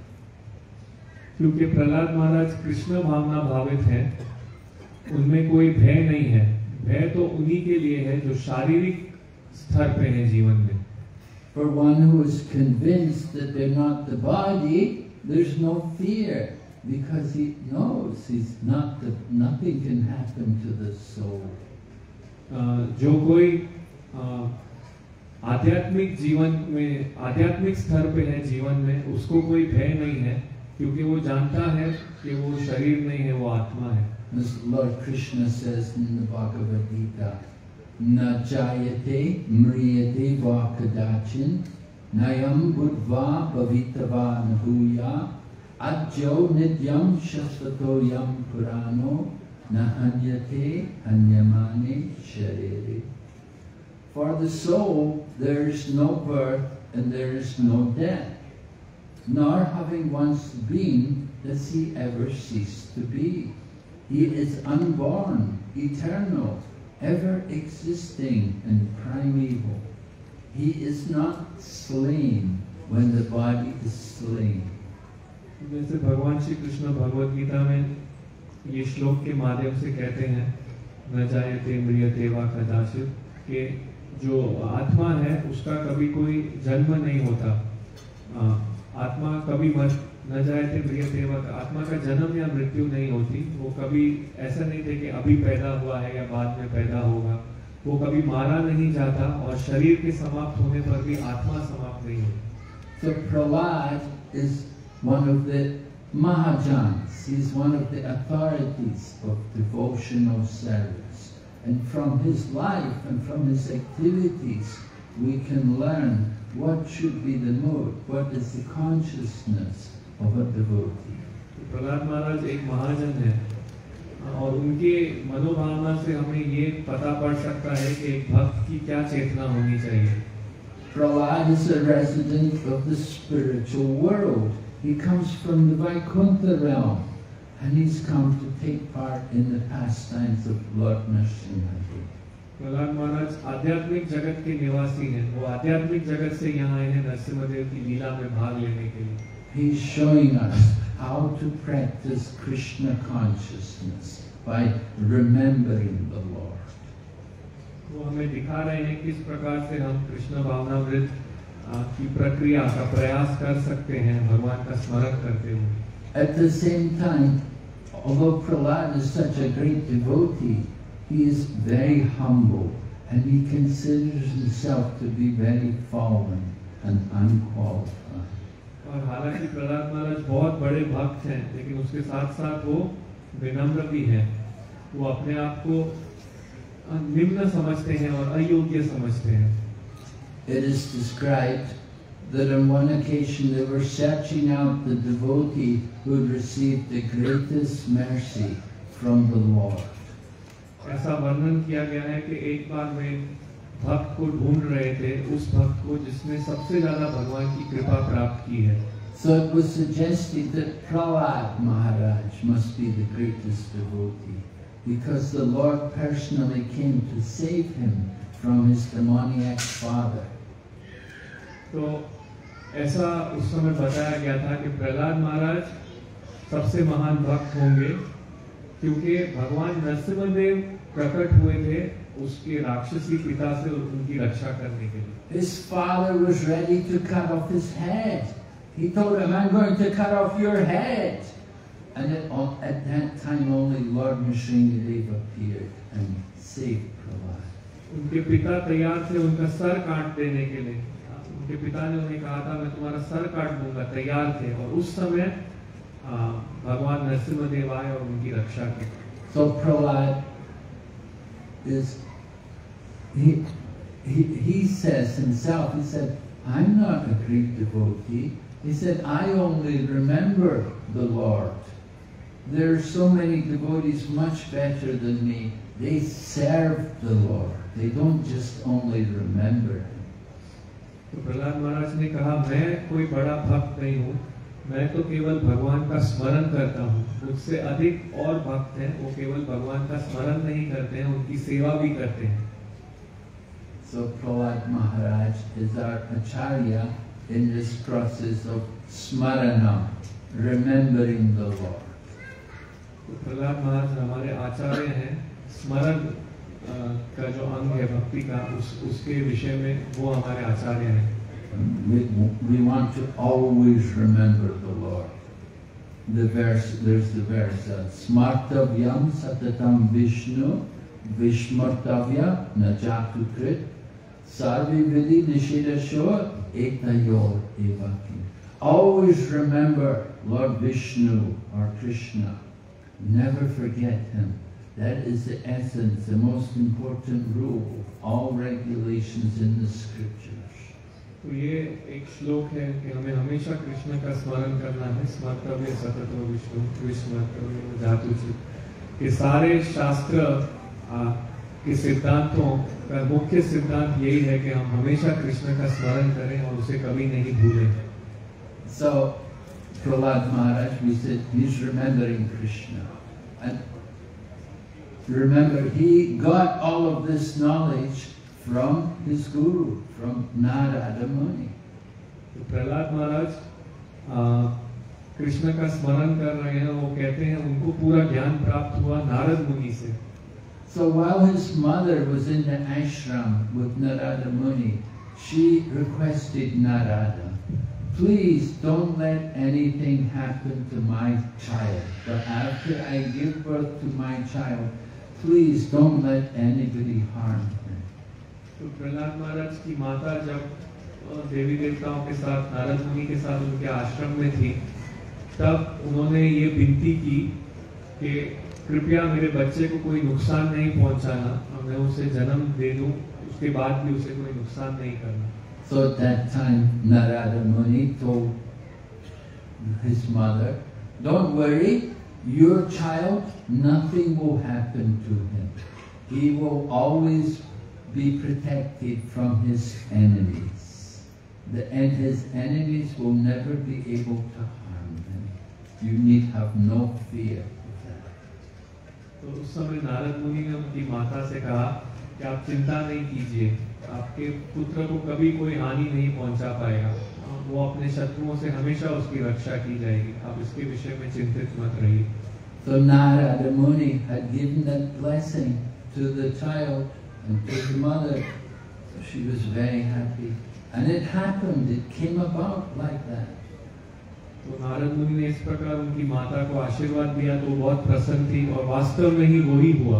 क्योंकि प्रहलाद महाराज कृष्ण भावना भावित हैं, उनमें कोई भय नहीं है। भय तो उन्हीं के लिए है जो शारीरिक स्तर पे हैं जीवन में। For one who is convinced that they're not the body, there's no fear, because he knows he's not the, nothing can happen to the soul. uh, जो कोई uh, आध्यात्मिक जीवन में आध्यात्मिक स्तर पे है जीवन में, उसको कोई भय नहीं है, क्योंकि वो जानता है कि वो शरीर नहीं है, वो आत्मा है. As Lord Krishna says in the Bhagavad Gita, Na jayate mriyate va kadachin nayam buddva bhavitava nabhuya ajyo nityam shasvato yam purano nahanyate hanyamane sharire. For the soul there is no birth and there is no death, nor having once been does he ever cease to be. He is unborn, eternal, ever existing and primeval. He is not slain when the body is slain. जैसे भगवान श्री कृष्ण भगवद गीता में ये श्लोक के माध्यम से कहते हैं, न जायते म्रियते वा कदाचित्, कि जो आत्मा है उसका कभी कोई जन्म नहीं होता, आत्मा कभी मर न जायते म्रियते वा, आत्मा का जन्म या मृत्यु नहीं होती, वो कभी ऐसा नहीं थे कि अभी पैदा हुआ है या बाद में पैदा होगा, वो कभी मारा नहीं जाता, और शरीर के समाप्त होने पर भी आत्मा समाप्त नहीं होती. So Prahlad is one of the Mahajans. He's one of the authorities of devotional service. And from his life and from his activities, we can learn what should be the mood, what is the consciousness of a devotee. Prahlad महाराज एक महाजन है, और उनके मनोभावना से हमें ये पता पड़ सकता है कि एक भक्त की क्या चेतना होनी चाहिए. Prahlad is a resident of the spiritual world. He comes from the Vaikuntha realm, and he's come to take part in the pastimes of Lord Nrsimhadev. Prahlad महाराज आध्यात्मिक जगत के निवासी हैं, वो आध्यात्मिक जगत से यहाँ आए हैं नरसिम्हदेव की लीला में भाग लेने के लिए. He's showing us how to practice Krishna consciousness by remembering the Lord. वो हमें दिखा रहे हैं किस प्रकार से हम कृष्ण भावनामृत की प्रक्रिया का प्रयास कर सकते हैं भगवान का स्मरण करते हुए. At the same time, although Prahlad is such a great devotee, he is very humble and he considers himself to be very fallen and unqualified. और हालांकि प्रहलाद महाराज बहुत बड़े भक्त हैं, लेकिन उसके साथ साथ वो विनम्र भी हैं. वो अपने आप को निम्न समझते हैं और अयोग्य समझते हैं. It is described that on one occasion they were searching out the devotee who had received the greatest mercy from the Lord. ऐसा वर्णन किया गया है कि एक बार वे भक्त को ढूंढ रहे थे, उस भक्त को जिसने सबसे ज्यादा भगवान की कृपा प्राप्त की है. So it was suggested that Prahlad Maharaj must be the greatest devotee, because the Lord personally came to save him from his demoniac father. तो ऐसा उस समय बताया गया था कि प्रहलाद महाराज सबसे महान भक्त होंगे, क्योंकि भगवान नरसिम्हदेव प्रकट हुए थे उसके राक्षसी पिता से उनकी रक्षा करने के लिए. His father was ready to cut off his head. He told him, I'm going to cut off your head. And at, at that time only Lord Nrsimhadev appeared and saved Prahlad. उनके पिता तैयार थे उनका sir काट देने के लिए. उनके पिता ने उन्हें कहा था मैं तुम्हारा सर काट दूंगा, तैयार थे, और उस समय भगवान नरसिम्हदेव आए और उनकी रक्षा की. So Prahlad is, he, he, he says himself, he said, I'm not a great devotee. He said, I only remember the Lord. There are so many devotees much better than me. They serve the Lord. They don't just only remember Him. तो प्रहलाद महाराज ने कहा मैं कोई बड़ा भक्त नहीं हूँ, मैं तो केवल भगवान का स्मरण करता हूँ. मुझसे अधिक और भक्त हैं, वो केवल भगवान का स्मरण नहीं करते हैं, उनकी सेवा भी करते हैं. So Prahlad Maharaj is our acharya in this process of smarana, remembering the Lord. तो प्रहलाद महाराज हमारे आचार्य हैं. स्मरण का जो अंग है भक्ति का, उस उसके विषय में वो हमारे आचार्य हैं. We, we want to always remember the Lord. The verse, there's the verse, uh, Smartavyam Satatam Vishnu Vishmartavya Najatu Krit Sarvi Vidi Nishidasho Etayor Evaki. Always remember Lord Vishnu or Krishna. Never forget him. That is the essence, the most important rule of all regulations in the scriptures. तो ये एक श्लोक है कि हमें हमेशा कृष्ण का स्मरण करना है। स्मर्तव्य सतत विष्णु विस्मर्तव्य जातु। ये सारे शास्त्र के सिद्धांतों का मुख्य सिद्धांत यही है कि हम हमेशा कृष्ण का स्मरण करें और उसे कभी नहीं भूलें। So, Prahlad Maharaj, we said he's remembering Krishna. And remember, he got all of this knowledge from his guru, from Narada Muni. तो प्रहलाद महाराज कृष्ण का स्मरण कर रहे हैं। वो कहते हैं उनको पूरा ज्ञान प्राप्त हुआ नारद मुनि से। So while his mother was in the ashram with Narada Muni, she requested Narada, please don't let anything happen to my child. But after I give birth to my child, please don't let anybody harm him. तो प्रहलाद महाराज की माता जब देवी देवताओं के साथ नारद मुनि के साथ उनके आश्रम में थी, तब उन्होंने ये विनती की कि कृपया मेरे बच्चे को कोई नुकसान नहीं पहुंचाना, मैं उसे जन्म दे दूं, उसके बाद भी उसे कोई नुकसान नहीं करना। So at that time, Narada Muni told his mother, don't worry, your child, nothing will happen to him. He will always be protected from his enemies. The, and his enemies will never be able to harm him. You need have no fear of that. तो उस समय नारद मुनि ने उनकी माता से कहा कि आप चिंता नहीं कीजिए, आपके पुत्र को कभी कोई हानि नहीं पहुंचा पाएगा, वो अपने शत्रुओं से हमेशा उसकी रक्षा की जाएगी, आप इसके विषय में चिंतित मत रहिए। So Narada Muni had given that blessing to the child and to the mother. So she was very happy. And it happened, it came about like that. तो नारद मुनि ने इस प्रकार उनकी माता को आशीर्वाद दिया तो बहुत प्रसन्न थी और वास्तव में ही वो ही हुआ।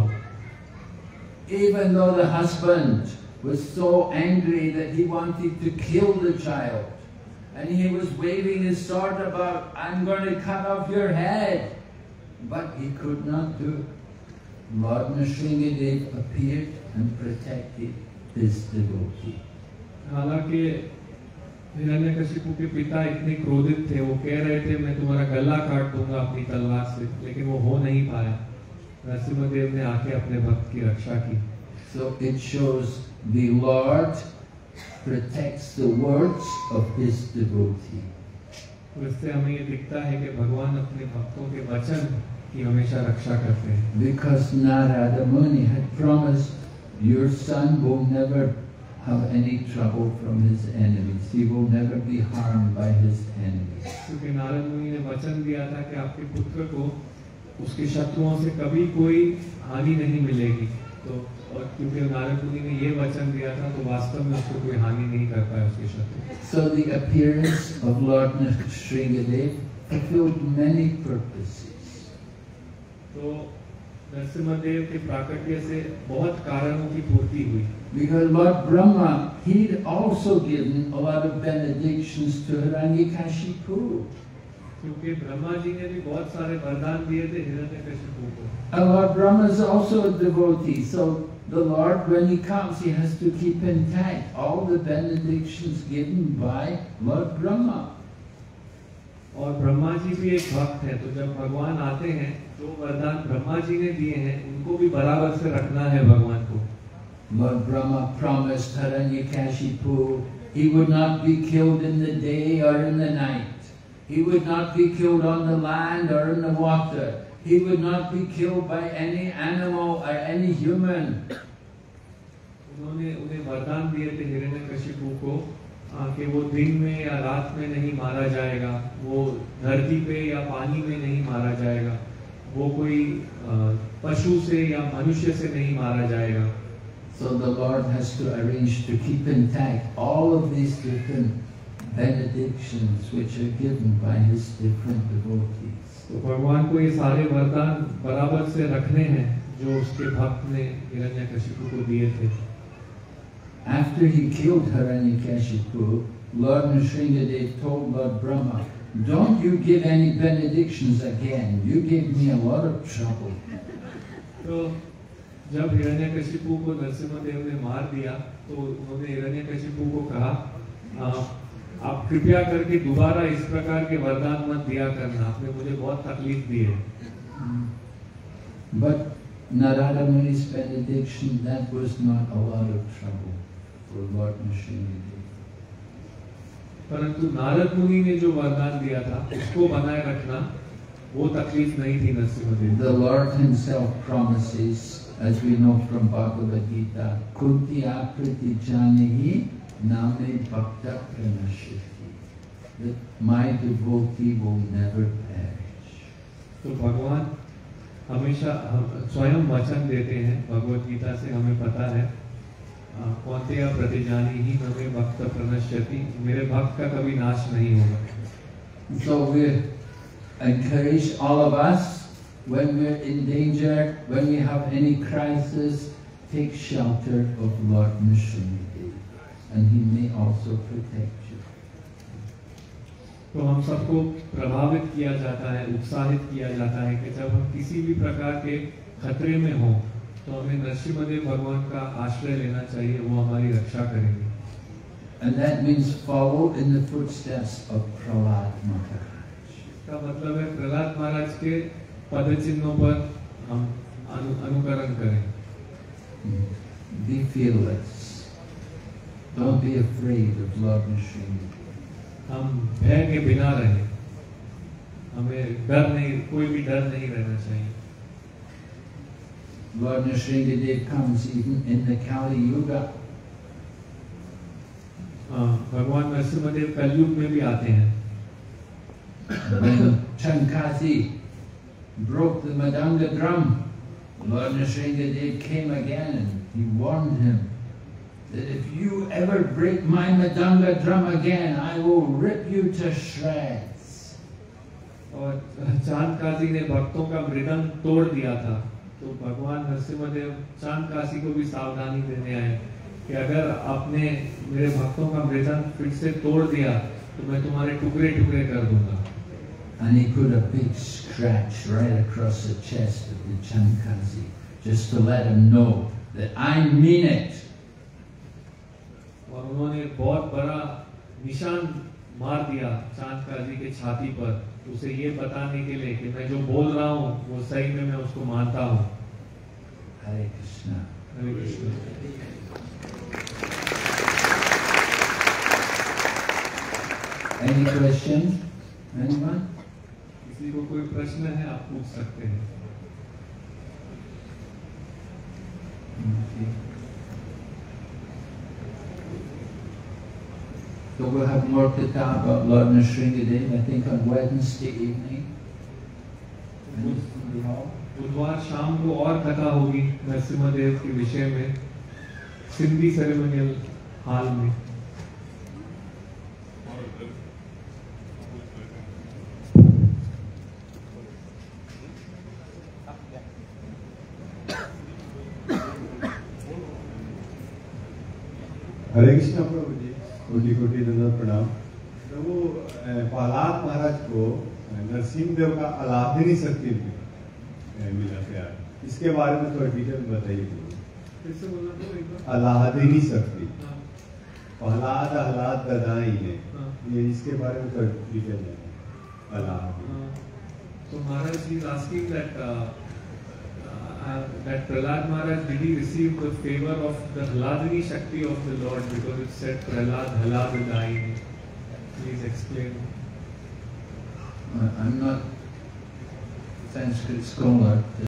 Even though the husband was so angry that he wanted to kill the child, and he was waving his sword about, I'm going to cut off your head, but he could not do it. Lord Nrsingadev appeared and protected his devotee. हालांकि हिरण्यकशिपु के पिता इतने क्रोधित थे, वो कह रहे थे मैं तुम्हारा गला काट दूंगा अपनी तलवार से, लेकिन वो हो नहीं पाया। नरसिंहदेव ने आके अपने भक्त की रक्षा की। So it shows the Lord protects the words of his devotee. इससे हमें ये दिखता है कि भगवान अपने भक्तों के वचन की हमेशा रक्षा करते हैं। Because Narada Muni had promised, your son will never have any trouble from his enemies. He will never be harmed by his enemies. क्योंकि नारद मुनि ने वचन दिया था कि आपके पुत्र को उसके शत्रुओं से कभी कोई हानि नहीं मिलेगी। तो और क्योंकि नारद मुनि ने ये वचन दिया था, तो वास्तव में उसको कोई हानि नहीं कर पाया उसके शत्रु। So the appearance of Lord Nrsingadev fulfilled many purposes. तो नरसिम्हदेव के प्राकट्य से बहुत कारणों की पूर्ति हुई। Because Lord Brahma, he'd also given a lot of benedictions to Hiranyakashipu. क्योंकि ब्रह्मा जी ने भी बहुत सारे वरदान दिए थे हिरण्यकशिपु को। And Lord Brahma is also a devotee, so the Lord, when he comes, he has to keep intact all the benedictions given by Lord Brahma. और ब्रह्मा जी भी एक भक्त है, तो जब भगवान आते हैं, जो वरदान ब्रह्मा जी ने दिए हैं, उनको भी बराबर से रखना है भगवान को। Lord Brahma promised Hiranyakashipu he would not be killed in the day or in the night. He would not be killed on the land or in the water. He would not be killed by any animal or any human. उन्होंने उन्हें वरदान दिए थे हिरण्यकशिपु को कि वो दिन में या रात में नहीं मारा जाएगा, वो धरती पे या पानी में नहीं मारा जाएगा, वो कोई पशु से या मनुष्य से नहीं मारा जाएगा। So the Lord has to arrange to keep intact all of these different benedictions which are given by His different devotees. तो भगवान को ये सारे वरदान बराबर से रखने हैं जो उसके भक्त ने हिरण्यकशिपु को दिए थे. After he killed Hiranyakashipu, Lord Nrsingadev told Lord Brahma, "Don't you give any benedictions again. You gave me a lot of trouble." तो जब हिरण्यकशिपु को नरसिम्हदेव ने मार दिया तो उन्होंने हिरण्यकशिपु को कहा, आप कृपया करके दोबारा इस प्रकार के वरदान मत दिया करना, आपने मुझे बहुत तकलीफ दी है. But Narada Muni's benediction, that was not a lot of trouble for Lord Nrsingadev. परंतु नारद मुनि ने जो वरदान दिया था उसको बनाए रखना वो तकलीफ नहीं थी Narasimhadeva. The Lord Himself promises, as we know from Bhagavad Gita, Kunti apriti janahi name bhakta pranashiti, that my devotee will never perish. तो भगवान हमेशा स्वयं वचन देते हैं, भगवत गीता से हमें पता है, कौन्तेय प्रतिजानी ही नमे भक्त प्रणश्यति, मेरे भक्त का कभी नाश नहीं होगा. So we encourage all of us, when we're in danger, when we have any crisis, take shelter of Lord Nrsingadev, and He may also protect you. तो हम सबको प्रभावित किया जाता है, उत्साहित किया जाता है कि जब हम किसी भी प्रकार के खतरे में हो तो हमें नरसिम्हदेव भगवान का आश्रय लेना चाहिए, वो हमारी रक्षा करेंगे. And that means follow in the footsteps of Prahlad Maharaj. इसका मतलब है प्रहलाद महाराज के पदचिन्हों पर हम अनु, अनुकरण करें. Be fearless. Don't be afraid of Lord Nrsingadev. हम भय के बिना रहें, हमें डर नहीं, कोई भी डर नहीं रहना चाहिए. Lord Nrsingadev comes even in the Kali Yuga. भगवान नरसिम्हदेव कलयुग में भी आते हैं. When Chankasi broke the Madanga drum, Lord Nrsingadev came again and he warned him that if you ever break my Madanga drum again, I will rip you to shreds. और चांदकासी ने भक्तों का मृदंग तोड़ दिया था, तो भगवान नरसिम्हदेव चांदकासी को भी सावधानी देने आए कि अगर आपने मेरे भक्तों का मृदंग फिर से तोड़ दिया तो मैं तुम्हारे टुकड़े टुकड़े कर दूंगा. And he put a big scratch right across the chest of the Chankasi, just to let him know that I mean it. और उन्होंने बहुत बड़ा निशान मार दिया चांदकासी के छाती पर, उसे ये बताने के लिए कि मैं जो बोल रहा हूँ वो सही में मैं उसको मानता हूँ. Hare Krishna. हरे कृष्ण. Any questions? Anyone? किसी को कोई प्रश्न है आप पूछ सकते हैं. Okay. So we'll have more to talk about Lord Nrsingadev, I think on Wednesday evening. बुधवार शाम को और कथा होगी नरसिम्हदेव के विषय में सिंधी सेरेमोनियल हॉल में. हरे कृष्ण प्रभु जी, कोटि कोटि दंडवत प्रणाम. प्रभु प्रहलाद महाराज को नरसिंहदेव का अलादिनी शक्ति मिला प्यार, इसके बारे में थोड़ा डिटेल बताइए. अलादिनी शक्ति प्रहलाद आह्लाद ददाई ने, ये इसके बारे में थोड़ा डिटेल है. अलादिनी. So Maharaj is asking that uh, uh, that Prahlad Maharaj, did he receive the favor of the Hladini Shakti of the Lord, because it said Prahlad Hladadaini. Please explain. I'm not Sanskrit scholar.